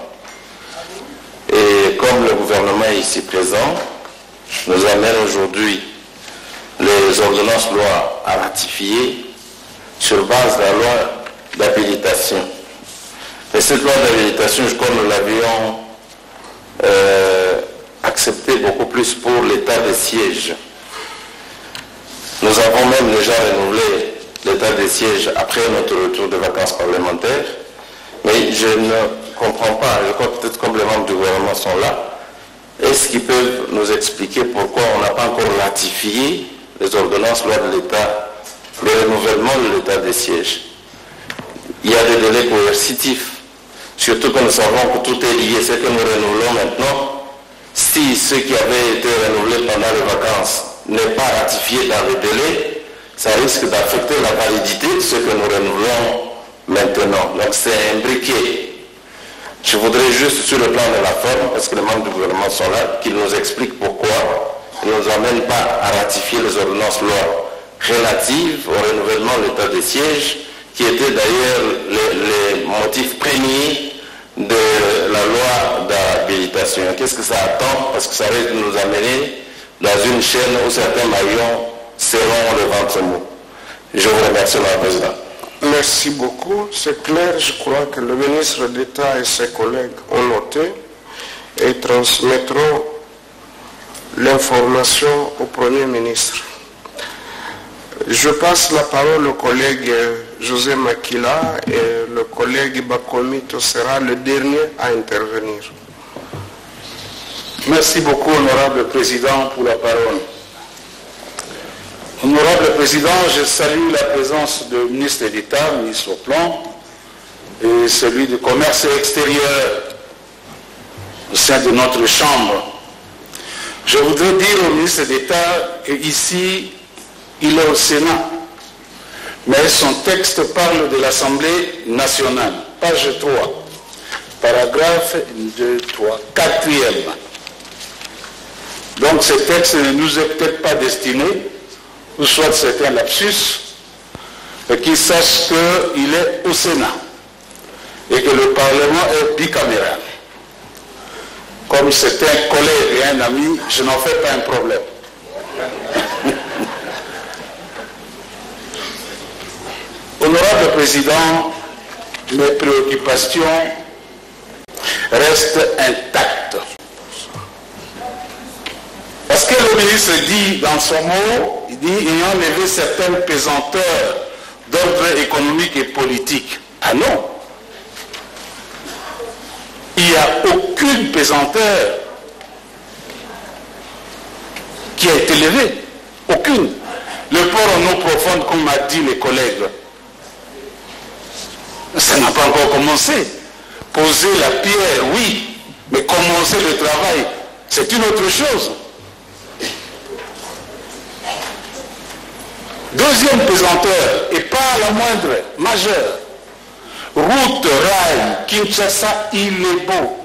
Et comme le gouvernement est ici présent, nous amène aujourd'hui les ordonnances loi à ratifier sur base de la loi d'habilitation. Et cette loi d'habilitation, comme nous l'avions euh, accepté beaucoup plus pour l'état de siège. Nous avons même déjà renouvelé l'état de siège après notre retour de vacances parlementaires. Mais je ne comprends pas, je crois peut-être comme les membres du gouvernement sont là, est-ce qu'ils peuvent nous expliquer pourquoi on n'a pas encore ratifié les ordonnances lors de l'état, le renouvellement de l'état de siège? Il y a des délais coercitifs, surtout que nous savons que tout est lié, ce que nous renouvelons maintenant. Si ce qui avait été renouvelé pendant les vacances n'est pas ratifié dans les délais, ça risque d'affecter la validité de ce que nous renouvelons maintenant. Donc c'est imbriqué. Je voudrais juste sur le plan de la forme, parce que les membres du gouvernement sont là, qu'ils nous expliquent pourquoi ils ne nous amènent pas à ratifier les ordonnances loi relatives au renouvellement de l'état de siège, qui était d'ailleurs les, les motifs premiers de la loi d'habilitation. Qu'est-ce que ça attend? Parce que ça risque de nous amener dans une chaîne où certains maillons seront le ventre mou. Je vous remercie, Monsieur le Président. Merci beaucoup. C'est clair, je crois que le ministre d'État et ses collègues ont noté et transmettront l'information au Premier ministre. Je passe la parole au collègue José Makila et le collègue Bakomito sera le dernier à intervenir. Merci beaucoup, honorable Président, pour la parole. Honorable Président, je salue la présence du ministre d'État, ministre au plan, et celui du commerce extérieur au sein de notre Chambre. Je voudrais dire au ministre d'État qu'ici, il est au Sénat, mais son texte parle de l'Assemblée nationale. Page trois, paragraphe deux, trois, quatrième. Donc ce texte ne nous est peut-être pas destiné, ou soit c'est un lapsus, qu'il sache qu'il est au Sénat et que le Parlement est bicaméral. Comme c'est un collègue et un ami, je n'en fais pas un problème. Honorable Président, mes préoccupations restent intactes. Parce que le ministre dit dans son mot, il dit ayant levé certaines pesanteurs d'ordre économique et politique. Ah non, il n'y a aucune pesanteur qui a été levée. Aucune. Le port en eau profonde, comme m'a dit les collègues, ça n'a pas encore commencé. Poser la pierre, oui, mais commencer le travail, c'est une autre chose. Deuxième pesanteur, et pas la moindre, majeure, route, rail, Kinshasa, il est beau.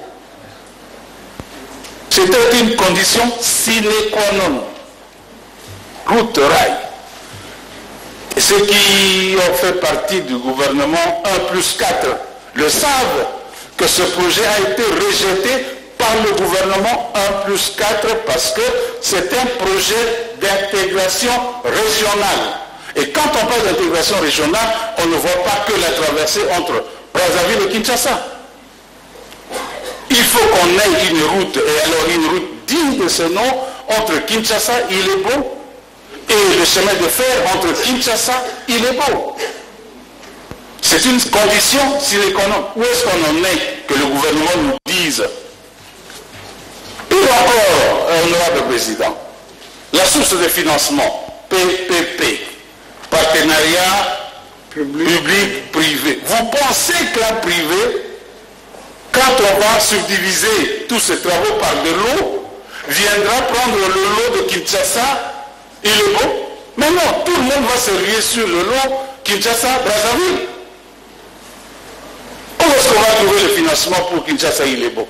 C'était une condition sine qua non. Route, rail. Et ceux qui ont fait partie du gouvernement un plus quatre le savent que ce projet a été rejeté par le gouvernement un plus quatre parce que c'est un projet d'intégration régionale. Et quand on parle d'intégration régionale, on ne voit pas que la traversée entre Brazzaville et Kinshasa. Il faut qu'on ait une route, et alors une route digne de ce nom, entre Kinshasa, il est beau, et le chemin de fer entre Kinshasa, il est beau. C'est une condition sine qua non. Où est-ce qu'on en est que le gouvernement nous dise? Et encore, honorable président, la source de financement, P P P, partenariat public-privé. Vous pensez que la privée, quand on va subdiviser tous ces travaux par de l'eau, viendra prendre le lot de Kinshasa, il est bon? Mais non, tout le monde va se lier sur le lot Kinshasa-Brazzaville. Où est-ce qu'on va trouver le financement pour Kinshasa, il est bon?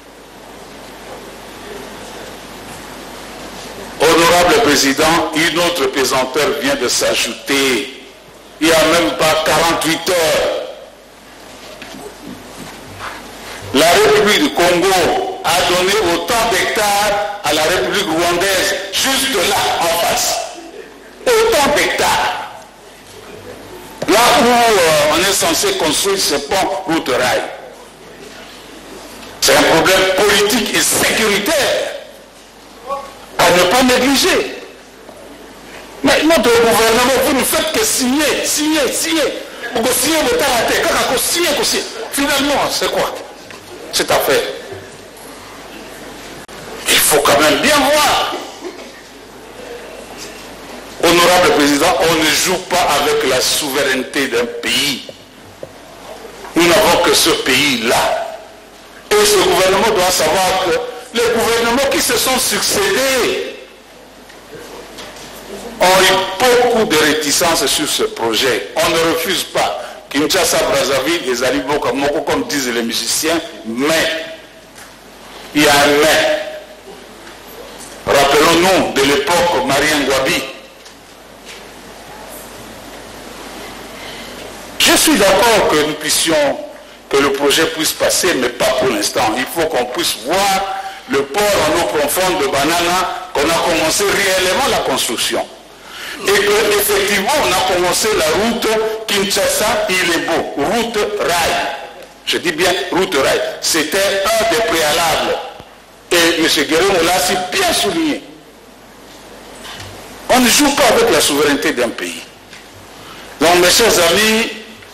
Honorable président, une autre pesanteur vient de s'ajouter. Il n'y a même pas quarante-huit heures. La République du Congo a donné autant d'hectares à la République rwandaise, juste là, en face. Autant d'hectares. Là où euh, on est censé construire ce pont route-rail. C'est un problème politique et sécuritaire à ne pas négliger. Mais notre gouvernement, vous ne faites que signer, signer, signer. Vous signez le temps à la tête, quand signer, signer. Finalement, c'est quoi cette affaire? Il faut quand même bien voir. Honorable président, on ne joue pas avec la souveraineté d'un pays. Nous n'avons que ce pays-là. Et ce gouvernement doit savoir que les gouvernements qui se sont succédés ont eu beaucoup de réticences sur ce projet. On ne refuse pas. Kinshasa, Brazzaville, les Alibos, comme disent les musiciens, mais il y a un mais. Rappelons-nous de l'époque Marien Ngouabi. Je suis d'accord que nous puissions, que le projet puisse passer, mais pas pour l'instant. Il faut qu'on puisse voir le port en eau profonde de Banana, qu'on a commencé réellement la construction. Et qu'effectivement, on a commencé la route Kinshasa, il est beau, route rail. Je dis bien route rail. C'était un des préalables. Et M. Guérin l'a si bien souligné. On ne joue pas avec la souveraineté d'un pays. Donc, mes chers amis,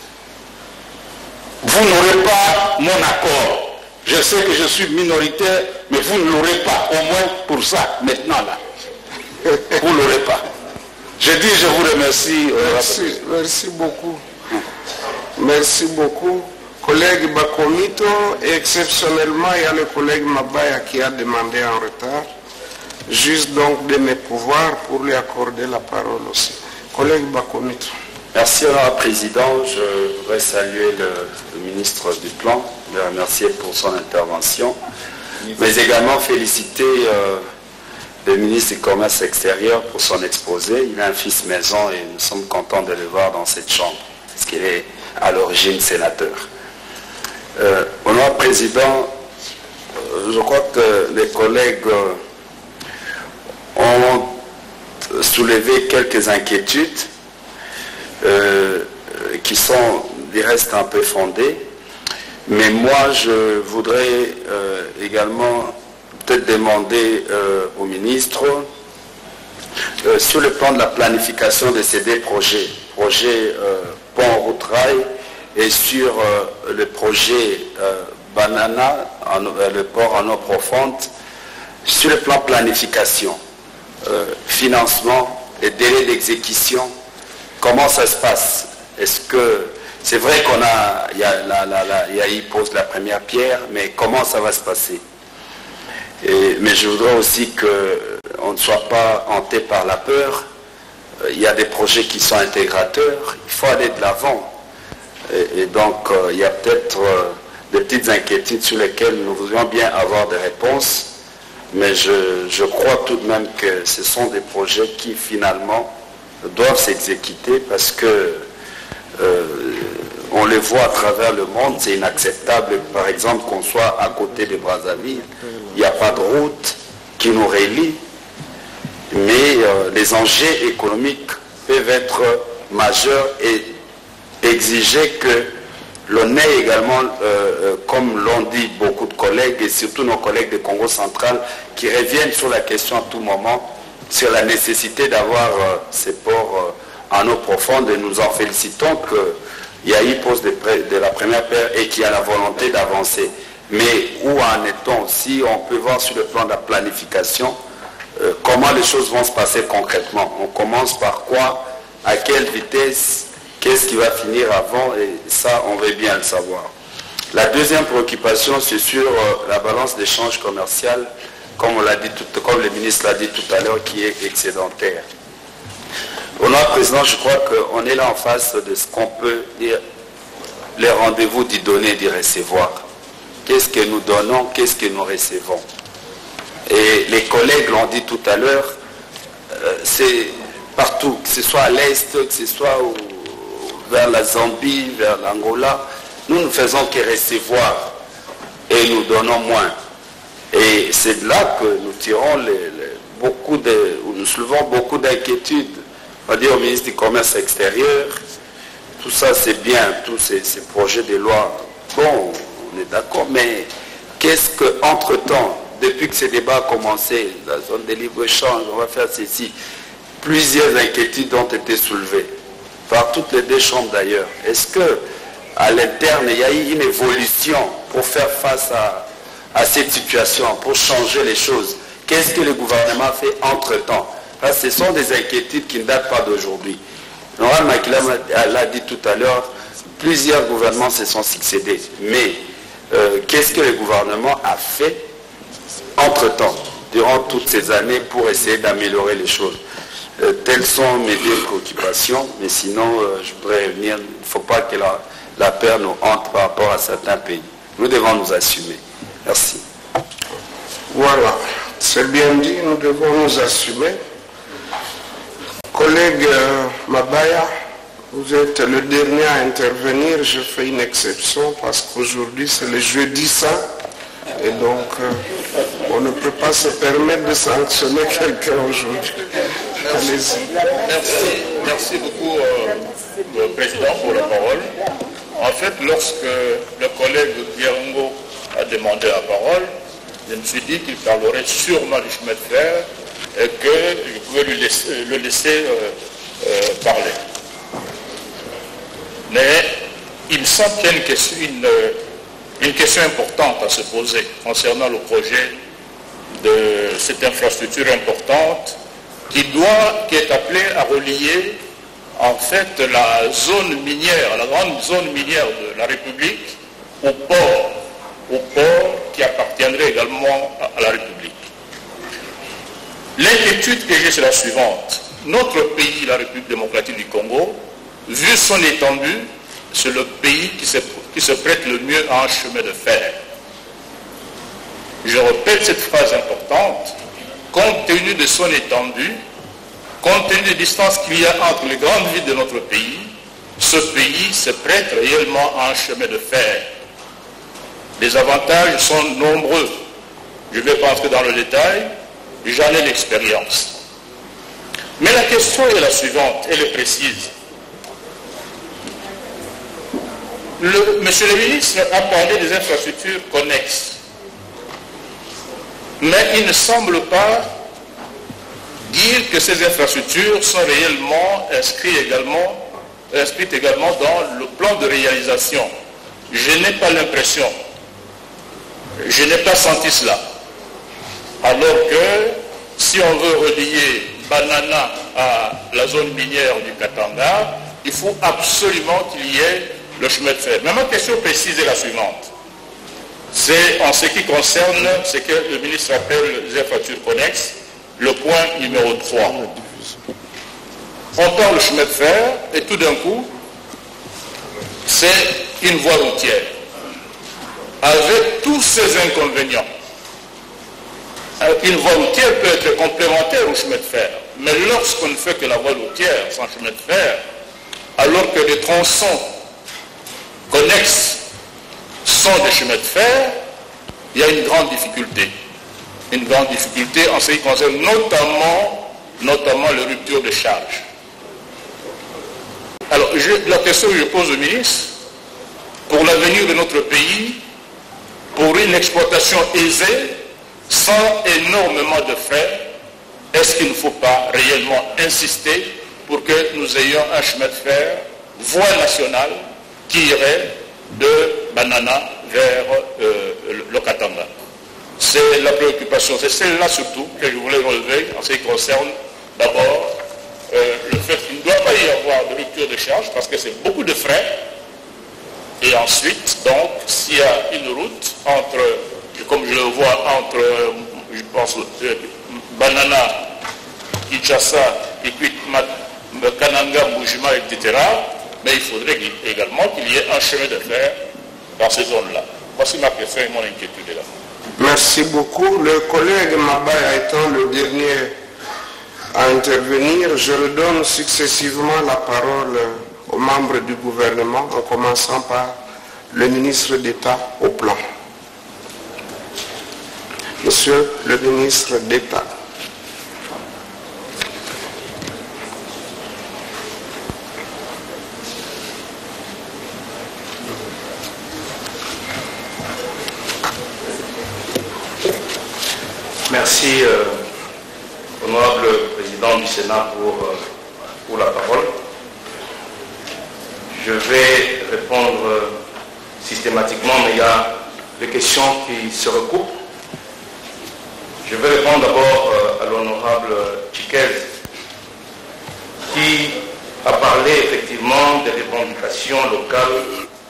vous n'aurez pas mon accord. Je sais que je suis minoritaire, mais vous ne l'aurez pas, au moins pour ça, maintenant là. Vous ne l'aurez pas. Je dis, je vous remercie. Merci, merci beaucoup. Merci beaucoup. Collègue Bakomito, et exceptionnellement, il y a le collègue Mabaya qui a demandé en retard. Juste donc de mes pouvoirs pour lui accorder la parole aussi. Collègue Bakomito. Merci, Honorable Président. Je voudrais saluer le, le ministre du Plan, le remercier pour son intervention, mais également féliciter euh, le ministre du Commerce extérieur pour son exposé. Il a un fils maison et nous sommes contents de le voir dans cette chambre, parce qu'il est à l'origine sénateur. Euh, Honorable Président, euh, je crois que les collègues euh, ont soulevé quelques inquiétudes euh, qui sont des restes un peu fondés, mais moi je voudrais euh, également peut-être demander euh, au ministre euh, sur le plan de la planification de ces deux projets, projet euh, pont-route-rail et sur euh, le projet euh, Banana, en, euh, le port en eau profonde, sur le plan planification, euh, financement et délai d'exécution, comment ça se passe? Est-ce que c'est vrai qu'on a, il y a, la, la, la, il y a, il pose la première pierre, mais comment ça va se passer? Et, mais je voudrais aussi qu'on ne soit pas hanté par la peur. Il y a des projets qui sont intégrateurs, il faut aller de l'avant. Et, et donc, euh, il y a peut-être euh, des petites inquiétudes sur lesquelles nous voudrions bien avoir des réponses, mais je, je crois tout de même que ce sont des projets qui, finalement, doivent s'exécuter parce que euh, on les voit à travers le monde, c'est inacceptable, par exemple, qu'on soit à côté de Brazzaville, il n'y a pas de route qui nous relie, mais euh, les enjeux économiques peuvent être majeurs et exiger que l'on ait également, euh, comme l'ont dit beaucoup de collègues, et surtout nos collègues du Congo central, qui reviennent sur la question à tout moment, sur la nécessité d'avoir euh, ces ports euh, en eau profonde, et nous en félicitons que Yahi pose de, de la première paire et qui a la volonté d'avancer. Mais où en est-on? Si on peut voir sur le plan de la planification, euh, comment les choses vont se passer concrètement. On commence par quoi? À quelle vitesse? Qu'est-ce qui va finir avant? Et ça, on veut bien le savoir. La deuxième préoccupation, c'est sur euh, la balance d'échange commercial, comme, on l'a dit tout, comme le ministre l'a dit tout à l'heure, qui est excédentaire. Honorable Président, je crois qu'on est là en face de ce qu'on peut dire, les rendez-vous d'y donner, d'y recevoir. Qu'est-ce que nous donnons, qu'est-ce que nous recevons? Et les collègues l'ont dit tout à l'heure, euh, c'est partout, que ce soit à l'Est, que ce soit au, vers la Zambie, vers l'Angola, nous ne faisons que recevoir et nous donnons moins. Et c'est de là que nous tirons les, les, beaucoup de, nous soulevons beaucoup d'inquiétudes. On va dire au ministre du Commerce extérieur, tout ça c'est bien, tous ces, ces projets de loi, bon, on est d'accord, mais qu'est-ce que, entre-temps, depuis que ces débats ont commencé, la zone de libre-échange, on va faire ceci, plusieurs inquiétudes ont été soulevées, par toutes les deux chambres d'ailleurs. Est-ce que à l'interne, il y a eu une évolution pour faire face à, à cette situation, pour changer les choses? Qu'est-ce que le gouvernement fait entre-temps? Ce sont des inquiétudes qui ne datent pas d'aujourd'hui. Laurent Makila l'a dit tout à l'heure, plusieurs gouvernements se sont succédés. Mais euh, qu'est-ce que le gouvernement a fait entre-temps, durant toutes ces années, pour essayer d'améliorer les choses? euh, Telles sont mes deux préoccupations, mais sinon, euh, je voudrais revenir, il ne faut pas que la, la peur nous hante par rapport à certains pays. Nous devons nous assumer. Merci. Voilà, c'est bien dit, nous devons nous assumer. Collègue euh, Mabaya, vous êtes le dernier à intervenir. Je fais une exception parce qu'aujourd'hui c'est le jeudi saint et donc euh, on ne peut pas se permettre de sanctionner quelqu'un aujourd'hui. Allez-y. Merci, merci beaucoup euh, le Président pour la parole. En fait, lorsque le collègue Biarongo a demandé la parole, je me suis dit qu'il parlerait sûrement du chemin de fer et que je pouvais lui laisser, le laisser euh, euh, parler. Mais il me semble qu'il y a une question, une, une question importante à se poser concernant le projet de cette infrastructure importante qui doit, qui est appelée à relier en fait la zone minière, la grande zone minière de la République au port, au port qui appartiendrait également à la République. L'inquiétude que j'ai, c'est la suivante. Notre pays, la République démocratique du Congo, vu son étendue, c'est le pays qui se, qui se prête le mieux à un chemin de fer. Je répète cette phrase importante. Compte tenu de son étendue, compte tenu des distances qu'il y a entre les grandes villes de notre pays, ce pays se prête réellement à un chemin de fer. Les avantages sont nombreux. Je ne vais pas entrer dans le détail. J'en ai l'expérience. Mais la question est la suivante, elle est précise. Le, monsieur le ministre a parlé des infrastructures connexes. Mais il ne semble pas dire que ces infrastructures sont réellement inscrites également, inscrites également dans le plan de réalisation. Je n'ai pas l'impression, je n'ai pas senti cela. Alors que si on veut relier Banana à la zone minière du Katanga, il faut absolument qu'il y ait le chemin de fer. Mais ma question précise est la suivante. C'est en ce qui concerne ce que le ministre appelle les infrastructures connexes, le point numéro trois. On parle le chemin de fer et tout d'un coup, c'est une voie routière. Avec tous ces inconvénients. Une voie routière peut être complémentaire au chemin de fer, mais lorsqu'on ne fait que la voie routière sans chemin de fer, alors que les tronçons connexes sont des chemins de fer, il y a une grande difficulté. Une grande difficulté en ce qui concerne notamment, notamment les ruptures de charge. Alors, je, la question que je pose au ministre, pour l'avenir de notre pays, pour une exploitation aisée, sans énormément de frais, est-ce qu'il ne faut pas réellement insister pour que nous ayons un chemin de fer, voie nationale, qui irait de Banana vers euh, le Katanga. C'est la préoccupation, c'est celle-là surtout que je voulais relever en ce qui concerne d'abord euh, le fait qu'il ne doit pas y avoir de rupture de charge parce que c'est beaucoup de frais. Et ensuite, donc, s'il y a une route entre, comme je le vois, entre, je pense, euh, Banana, Kinshasa, et puis Kananga, Mboujima, et cetera, mais il faudrait également qu'il y ait un chemin de fer dans ces zones-là. Voici ma question et mon inquiétude également. Merci beaucoup. Le collègue Mabaya étant le dernier à intervenir, je redonne successivement la parole aux membres du gouvernement, en commençant par le ministre d'État au plan. Monsieur le ministre d'État. Merci, euh, honorable président du Sénat, pour, euh, pour la parole. Je vais répondre euh, systématiquement, mais il y a des questions qui se recoupent. Je vais répondre d'abord euh, à l'honorable Tchikez, qui a parlé effectivement des revendications locales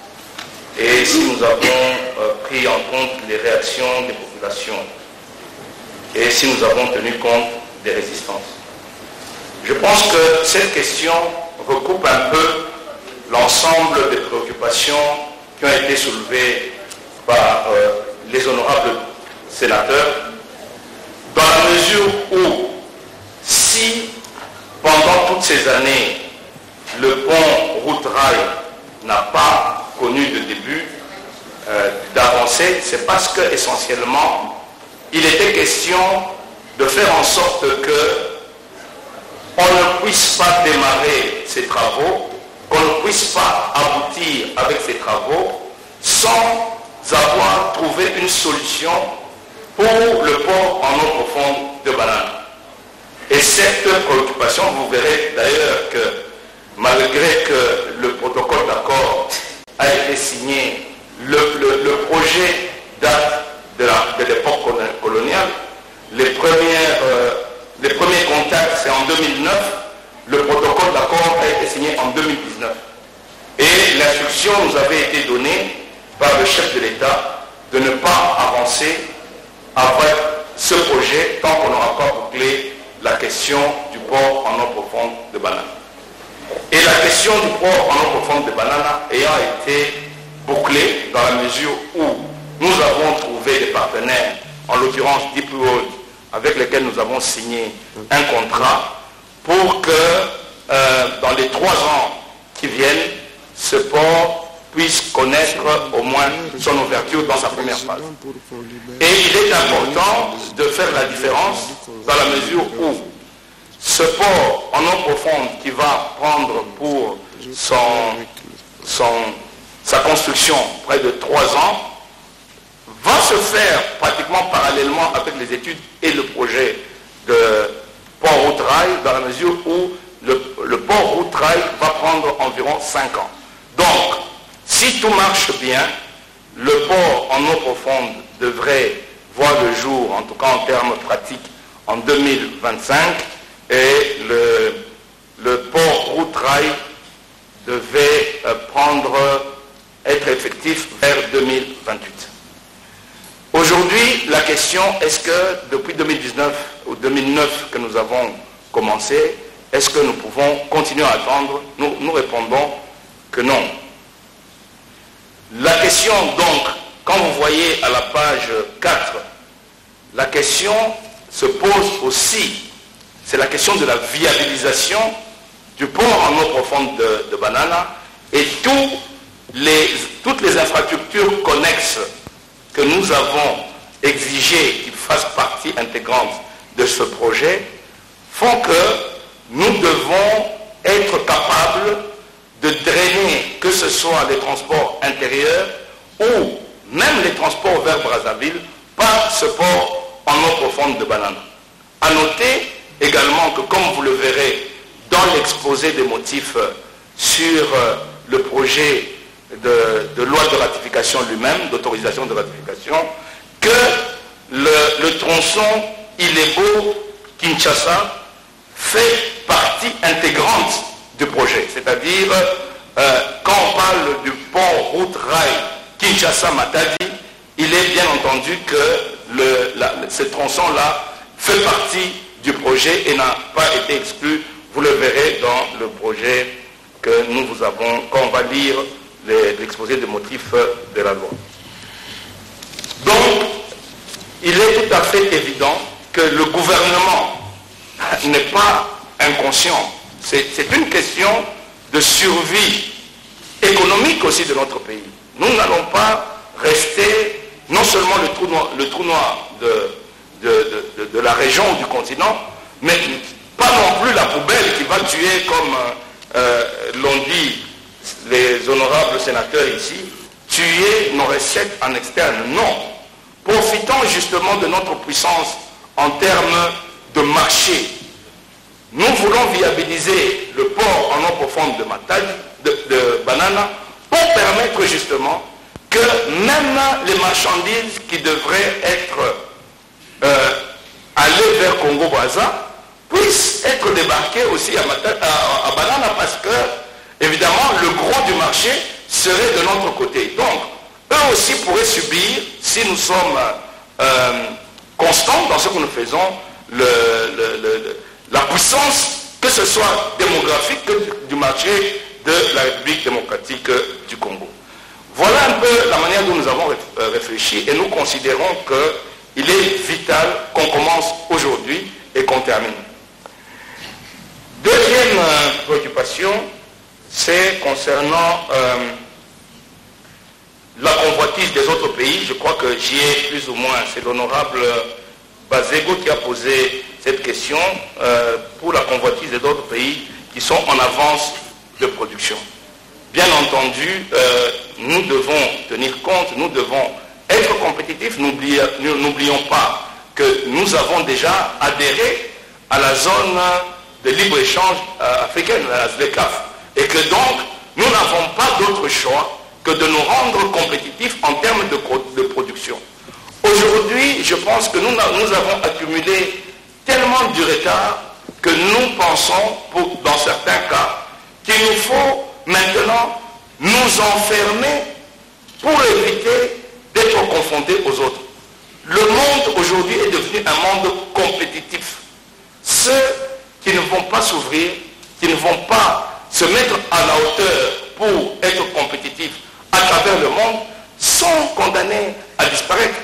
et si nous avons euh, pris en compte les réactions des populations et si nous avons tenu compte des résistances. Je pense que cette question recoupe un peu l'ensemble des préoccupations qui ont été soulevées par euh, les honorables sénateurs, dans la mesure où, si pendant toutes ces années, le pont route-rail n'a pas connu de début euh, d'avancée, c'est parce que essentiellement, il était question de faire en sorte que on ne puisse pas démarrer ces travaux, qu'on ne puisse pas aboutir avec ces travaux sans avoir trouvé une solution pour le port en eau profonde de Banane. Et cette préoccupation, vous verrez d'ailleurs que malgré que le protocole d'accord a été signé, le, le, le projet date de, de l'époque coloniale, les, premières, euh, les premiers contacts c'est en deux mille neuf, le protocole d'accord a été signé en deux mille dix-neuf. Et l'instruction nous avait été donnée par le chef de l'État de ne pas avancer avec ce projet tant qu'on n'aura pas bouclé la question du port en eau profonde de Banane. Et la question du port en eau profonde de Banane ayant été bouclée dans la mesure où nous avons trouvé des partenaires, en l'occurrence Deep World, avec lesquels nous avons signé un contrat pour que euh, dans les trois ans qui viennent, ce port puisse connaître au moins son ouverture dans sa première phase. Et il est important de faire la différence dans la mesure où ce port en eau profonde qui va prendre pour son, son, sa construction près de trois ans va se faire pratiquement parallèlement avec les études et le projet de port route-rail dans la mesure où le, le port route-rail va prendre environ cinq ans. Donc, si tout marche bien, le port en eau profonde devrait voir le jour, en tout cas en termes pratiques, en deux mille vingt-cinq et le, le port route-rail devait prendre, être effectif vers deux mille vingt-huit. Aujourd'hui, la question, est-ce que depuis deux mille dix-neuf ou deux mille neuf que nous avons commencé, est-ce que nous pouvons continuer à attendre? Nous, nous répondons que non. La question donc, quand vous voyez à la page quatre, la question se pose aussi, c'est la question de la viabilisation du port en eau profonde de, de Banana et tous les, toutes les infrastructures connexes que nous avons exigé qu'ils fassent partie intégrante de ce projet font que nous devons être capables de drainer, que ce soit les transports intérieurs ou même les transports vers Brazzaville, par ce port en eau profonde de Banane. À noter également que, comme vous le verrez dans l'exposé des motifs sur le projet de, de loi de ratification lui-même, d'autorisation de ratification, que le, le tronçon Ilebo-Kinshasa fait partie intégrante du projet. C'est-à-dire, euh, quand on parle du pont route rail Kinshasa-Matadi, il est bien entendu que le, la, ce tronçon-là fait partie du projet et n'a pas été exclu. Vous le verrez dans le projet que nous vous avons, quand on va lire l'exposé des motifs de la loi. Donc, il est tout à fait évident que le gouvernement n'est pas inconscient. C'est une question de survie économique aussi de notre pays. Nous n'allons pas rester non seulement le trou noir, le trou noir de, de, de, de, de la région ou du continent, mais pas non plus la poubelle qui va tuer, comme euh, l'ont dit les honorables sénateurs ici, tuer nos recettes en externe. Non. Profitons justement de notre puissance en termes de marché. Nous voulons viabiliser le port en eau profonde de Matadi, de, de Banana, pour permettre justement que même les marchandises qui devraient être euh, aller vers Congo-Brazza puissent être débarquées aussi à, Matadi, à, à Banana, parce que évidemment le gros du marché serait de notre côté. Donc eux aussi pourraient subir, si nous sommes euh, constants dans ce que nous faisons, le, le, le, la puissance, que ce soit démographique que du marché de la République démocratique du Congo. Voilà un peu la manière dont nous avons réfléchi et nous considérons qu'il est vital qu'on commence aujourd'hui et qu'on termine. Deuxième préoccupation, c'est concernant euh, la convoitise des autres pays. Je crois que j'y ai plus ou moins, c'est l'honorable Bazego qui a posé cette question euh, pour la convoitise des autres pays qui sont en avance de production. Bien entendu, euh, nous devons tenir compte, nous devons être compétitifs. N'oublions pas que nous avons déjà adhéré à la zone de libre-échange euh, africaine, à la S D C A F, et que donc nous n'avons pas d'autre choix que de nous rendre compétitifs en termes de, de production. Aujourd'hui, je pense que nous, nous avons accumulé tellement du retard que nous pensons, pour, dans certains cas, qu'il nous faut maintenant nous enfermer pour éviter d'être confrontés aux autres. Le monde aujourd'hui est devenu un monde compétitif. Ceux qui ne vont pas s'ouvrir, qui ne vont pas se mettre à la hauteur pour être compétitifs à travers le monde, sont condamnés à disparaître.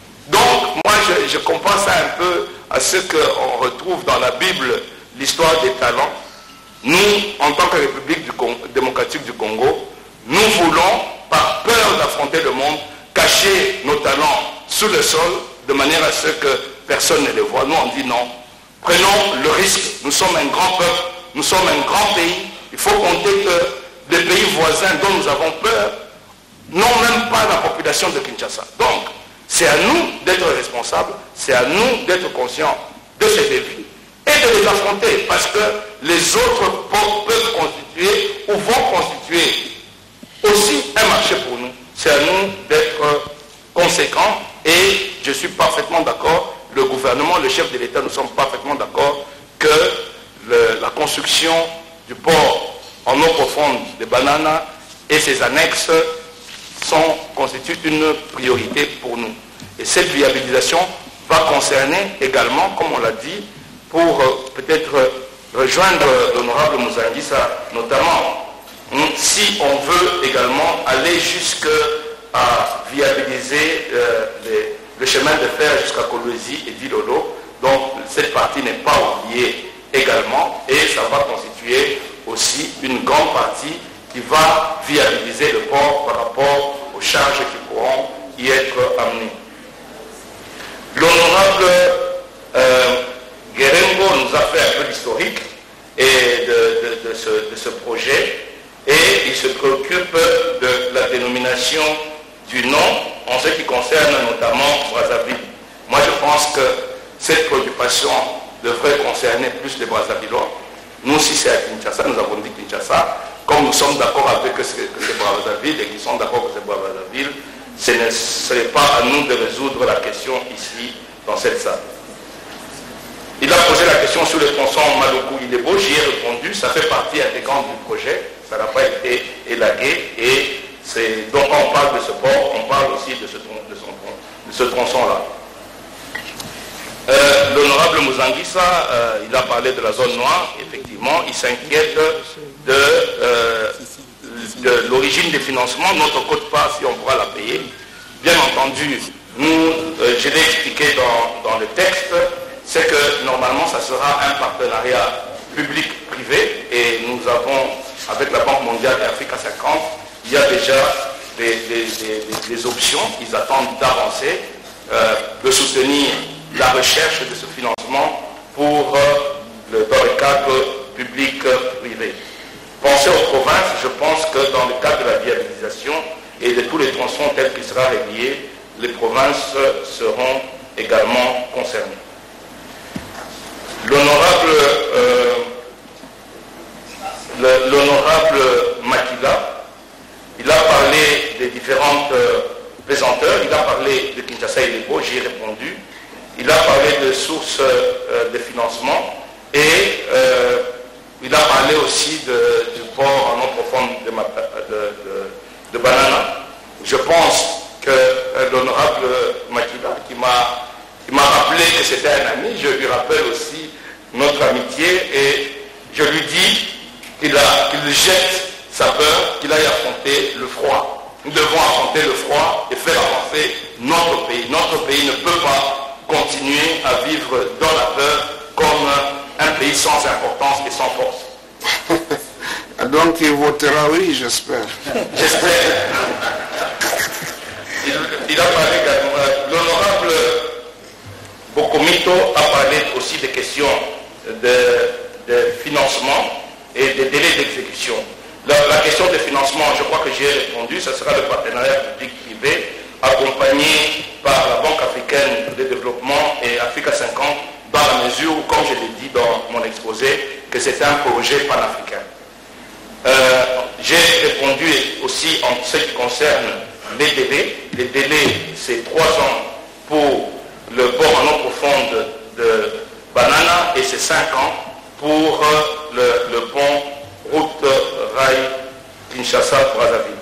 Donc, moi, je, je compare ça un peu à ce qu'on retrouve dans la Bible, l'histoire des talents. Nous, en tant que République du Congo, démocratique du Congo, nous voulons, par peur d'affronter le monde, cacher nos talents sous le sol, de manière à ce que personne ne les voit. Nous, on dit non. Prenons le risque. Nous sommes un grand peuple, nous sommes un grand pays. Il faut compter que les pays voisins dont nous avons peur n'ont même pas la population de Kinshasa. Donc, c'est à nous d'être responsables, c'est à nous d'être conscients de ces défis et de les affronter, parce que les autres peuvent constituer ou vont constituer aussi un marché pour nous. C'est à nous d'être conséquents et je suis parfaitement d'accord, le gouvernement, le chef de l'État, nous sommes parfaitement d'accord que le, la construction du port en eau profonde de Banana et ses annexes sont, constituent une priorité pour nous. Et cette viabilisation va concerner également, comme on l'a dit, pour euh, peut-être rejoindre l'honorable Mouzangissa, notamment, hein, si on veut également aller jusqu'à viabiliser euh, les, le chemin de fer jusqu'à Kolwezi et Dilolo. Donc cette partie n'est pas oubliée également et ça va constituer aussi une grande partie qui va viabiliser le port par rapport aux charges qui pourront y être amenées. L'honorable euh, Guérengo nous a fait un peu l'historique et de, de, de, ce, de ce projet et il se préoccupe de la dénomination du nom en ce qui concerne notamment Brazzaville. Moi je pense que cette préoccupation devrait concerner plus les Brazzavillois. Nous, si c'est à Kinshasa, nous avons dit Kinshasa, comme nous sommes d'accord avec ce que c'est Brazzaville et qu'ils sont d'accord que c'est Brazzaville, ce ne serait pas à nous de résoudre la question ici, dans cette salle. Il a posé la question sur le tronçon Malokou-Ilebo, j'y ai répondu, ça fait partie intégrante du projet, ça n'a pas été élagué, et c'est, donc quand on parle de ce port, on parle aussi de ce, de son, de ce tronçon-là. Euh, L'honorable Mouzanguissa, euh, il a parlé de la zone noire, effectivement, il s'inquiète de, euh, de l'origine des financements, notre quote-part, si on pourra la payer. Bien entendu, nous, euh, je l'ai expliqué dans, dans le texte, c'est que normalement ça sera un partenariat public-privé et nous avons, avec la Banque mondiale et Africa cinquante, il y a déjà des, des, des, des options, ils attendent d'avancer, euh, de soutenir la recherche de ce financement pour, euh, le, dans le cadre public-privé. Pensez aux provinces, je pense que dans le cadre de la viabilisation et de tous les tronçons tels qu'il sera relié, les provinces seront également concernées. L'honorable euh, l'honorable Makila, il a parlé des différentes euh, pesanteurs, il a parlé de Kinshasa et Lebo, j'y ai répondu. Il a parlé de sources euh, de financement et euh, il a parlé aussi de, du port en eau profonde de, de, de, de Banana. Je pense que euh, l'honorable Makila, qui m'a Il m'a rappelé que c'était un ami, je lui rappelle aussi notre amitié et je lui dis qu'il qu'il jette sa peur, qu'il aille affronter le froid. Nous devons affronter le froid et faire avancer notre pays. Notre pays ne peut pas continuer à vivre dans la peur comme un pays sans importance et sans force. Donc il votera oui, j'espère. J'espère. Il, il a parlé également, l'honorable Bokomito a parlé aussi des questions de, de financement et des délais d'exécution. La, la question de financement, je crois que j'ai répondu, ce sera le partenariat public-privé accompagné par la Banque africaine de développement et Africa cinquante dans la mesure où, comme je l'ai dit dans mon exposé, que c'est un projet panafricain. Euh, j'ai répondu aussi en ce qui concerne les délais. Les délais, c'est trois ans pour le port en eau profonde de Banana et c'est cinq ans pour le, le pont route rail Kinshasa-Brazzaville.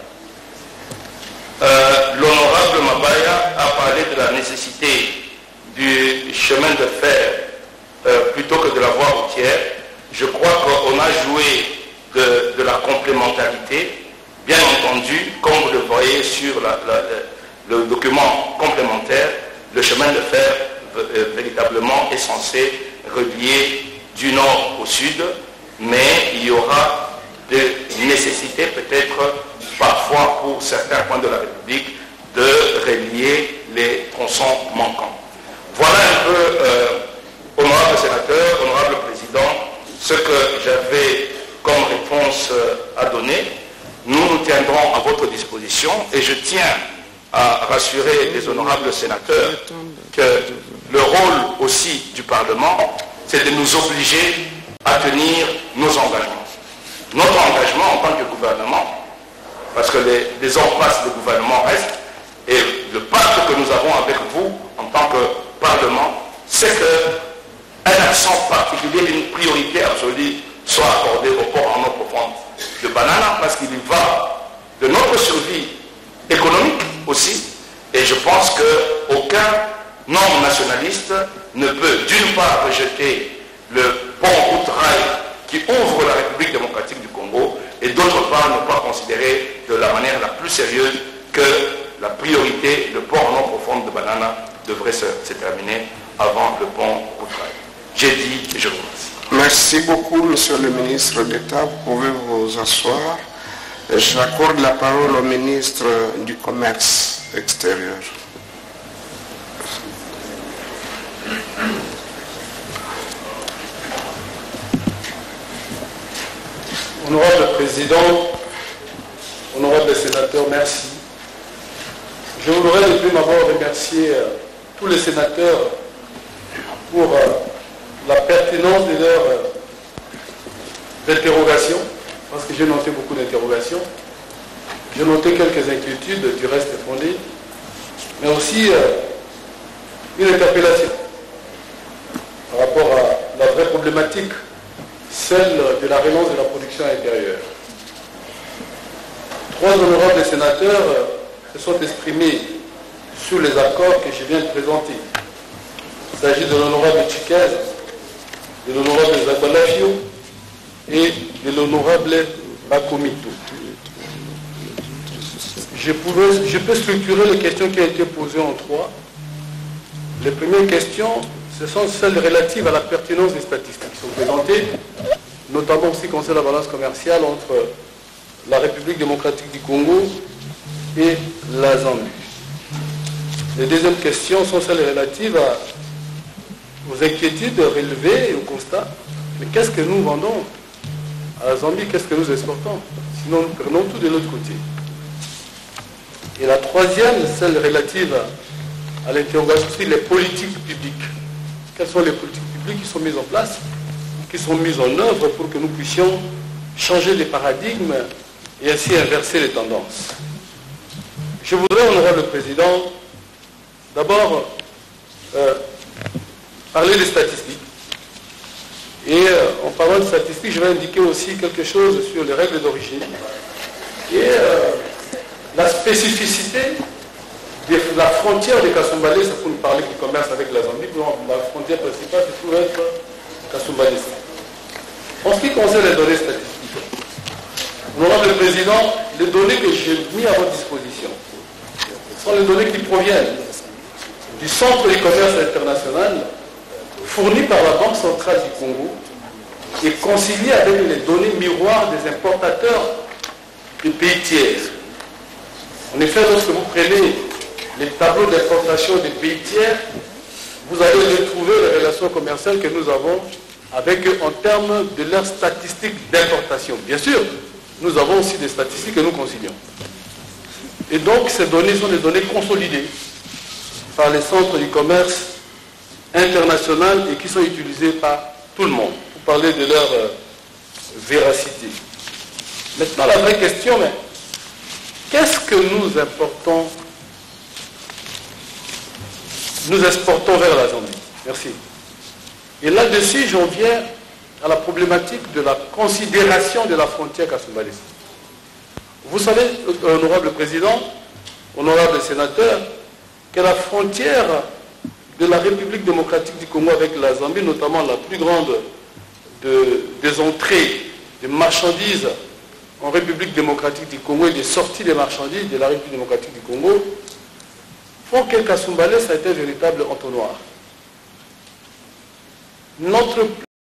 Euh, L'honorable Mabaya a parlé de la nécessité du chemin de fer euh, plutôt que de la voie routière. Je crois qu'on a joué de, de la complémentarité. Bien entendu, comme vous le voyez sur la, la, le document complémentaire, le chemin de fer euh, véritablement est censé relier du nord au sud, mais il y aura des nécessités peut-être parfois pour certains points de la République de relier les tronçons manquants. Voilà un peu, euh, honorable sénateur, honorable président, ce que j'avais comme réponse euh, à donner. Nous nous tiendrons à votre disposition et je tiens à rassurer les honorables sénateurs que le rôle aussi du Parlement, c'est de nous obliger à tenir nos engagements. Notre engagement en tant que gouvernement, parce que les, les en face de gouvernement restent, et le pacte que nous avons avec vous en tant que Parlement, c'est qu'un accent particulier, une priorité absolue soit accordée au port en eau profonde de Banana, parce qu'il y va de notre survie économique aussi, et je pense qu'aucun homme nationaliste ne peut d'une part rejeter le pont route rail qui ouvre la République démocratique du Congo et d'autre part ne pas considérer de la manière la plus sérieuse que la priorité, le port en eau profonde de Banana devrait se, se terminer avant le pont route rail. J'ai dit et je vous remercie. Merci beaucoup, Monsieur le ministre d'État. Vous pouvez vous asseoir. J'accorde la parole au ministre du Commerce extérieur. Honorable Président, honorable sénateur, merci. Je voudrais de prime abord remercier euh, tous les sénateurs pour euh, la pertinence de leurs euh, interrogations, parce parce que j'ai noté beaucoup d'interrogations. J'ai noté quelques inquiétudes, du reste fondées, mais aussi euh, une interpellation par rapport à la vraie problématique, celle de la relance de la production intérieure. Trois honorables sénateurs euh, se sont exprimés sur les accords que je viens de présenter. Il s'agit de l'honorable Chiquez, de l'honorable Zabalafio et de l'honorable Bakomito. Je, pouvais, je peux structurer les questions qui ont été posées en trois. Les premières questions, ce sont celles relatives à la pertinence des statistiques qui sont présentées, notamment en ce qui concerne la balance commerciale entre la République démocratique du Congo et la Zambie. Les deuxièmes questions sont celles relatives à, aux inquiétudes relevées et au constat. Mais qu'est-ce que nous vendons à la Zambie? Qu'est-ce que nous exportons? Sinon, nous prenons tout de l'autre côté. Et la troisième, celle relative à l'interrogation sur les politiques publiques. Quelles sont les politiques publiques qui sont mises en place, qui sont mises en œuvre pour que nous puissions changer les paradigmes et ainsi inverser les tendances. Je voudrais, honorable président, d'abord euh, parler des statistiques. Et euh, en parlant de statistiques, je vais indiquer aussi quelque chose sur les règles d'origine et euh, la spécificité de la frontière de Kasumbalesa, c'est pour nous parler du commerce avec la Zambie. La frontière principale, c'est pour être Kasumbalesa. En ce qui concerne les données statistiques, honorable président, les données que j'ai mises à votre disposition sont les données qui proviennent du Centre du commerce international fourni par la Banque centrale du Congo et concilié avec les données miroirs des importateurs des pays tiers. En effet, lorsque vous prenez les tableaux d'importation des pays tiers, vous allez retrouver les relations commerciales que nous avons avec eux en termes de leurs statistiques d'importation. Bien sûr, nous avons aussi des statistiques que nous concilions. Et donc, ces données sont des données consolidées par les centres du commerce international et qui sont utilisées par tout le monde pour parler de leur euh, véracité. Maintenant, la vraie question, mais qu'est-ce que nous importons, nous exportons vers la Zambie? Merci. Et là-dessus, j'en viens à la problématique de la considération de la frontière Kasumbalesa. Vous savez, honorable président, honorable sénateur, que la frontière de la République démocratique du Congo avec la Zambie, notamment la plus grande de, des entrées de marchandises en République démocratique du Congo et des sorties des marchandises de la République démocratique du Congo, font que Kasumbalesa a été un véritable entonnoir. Notre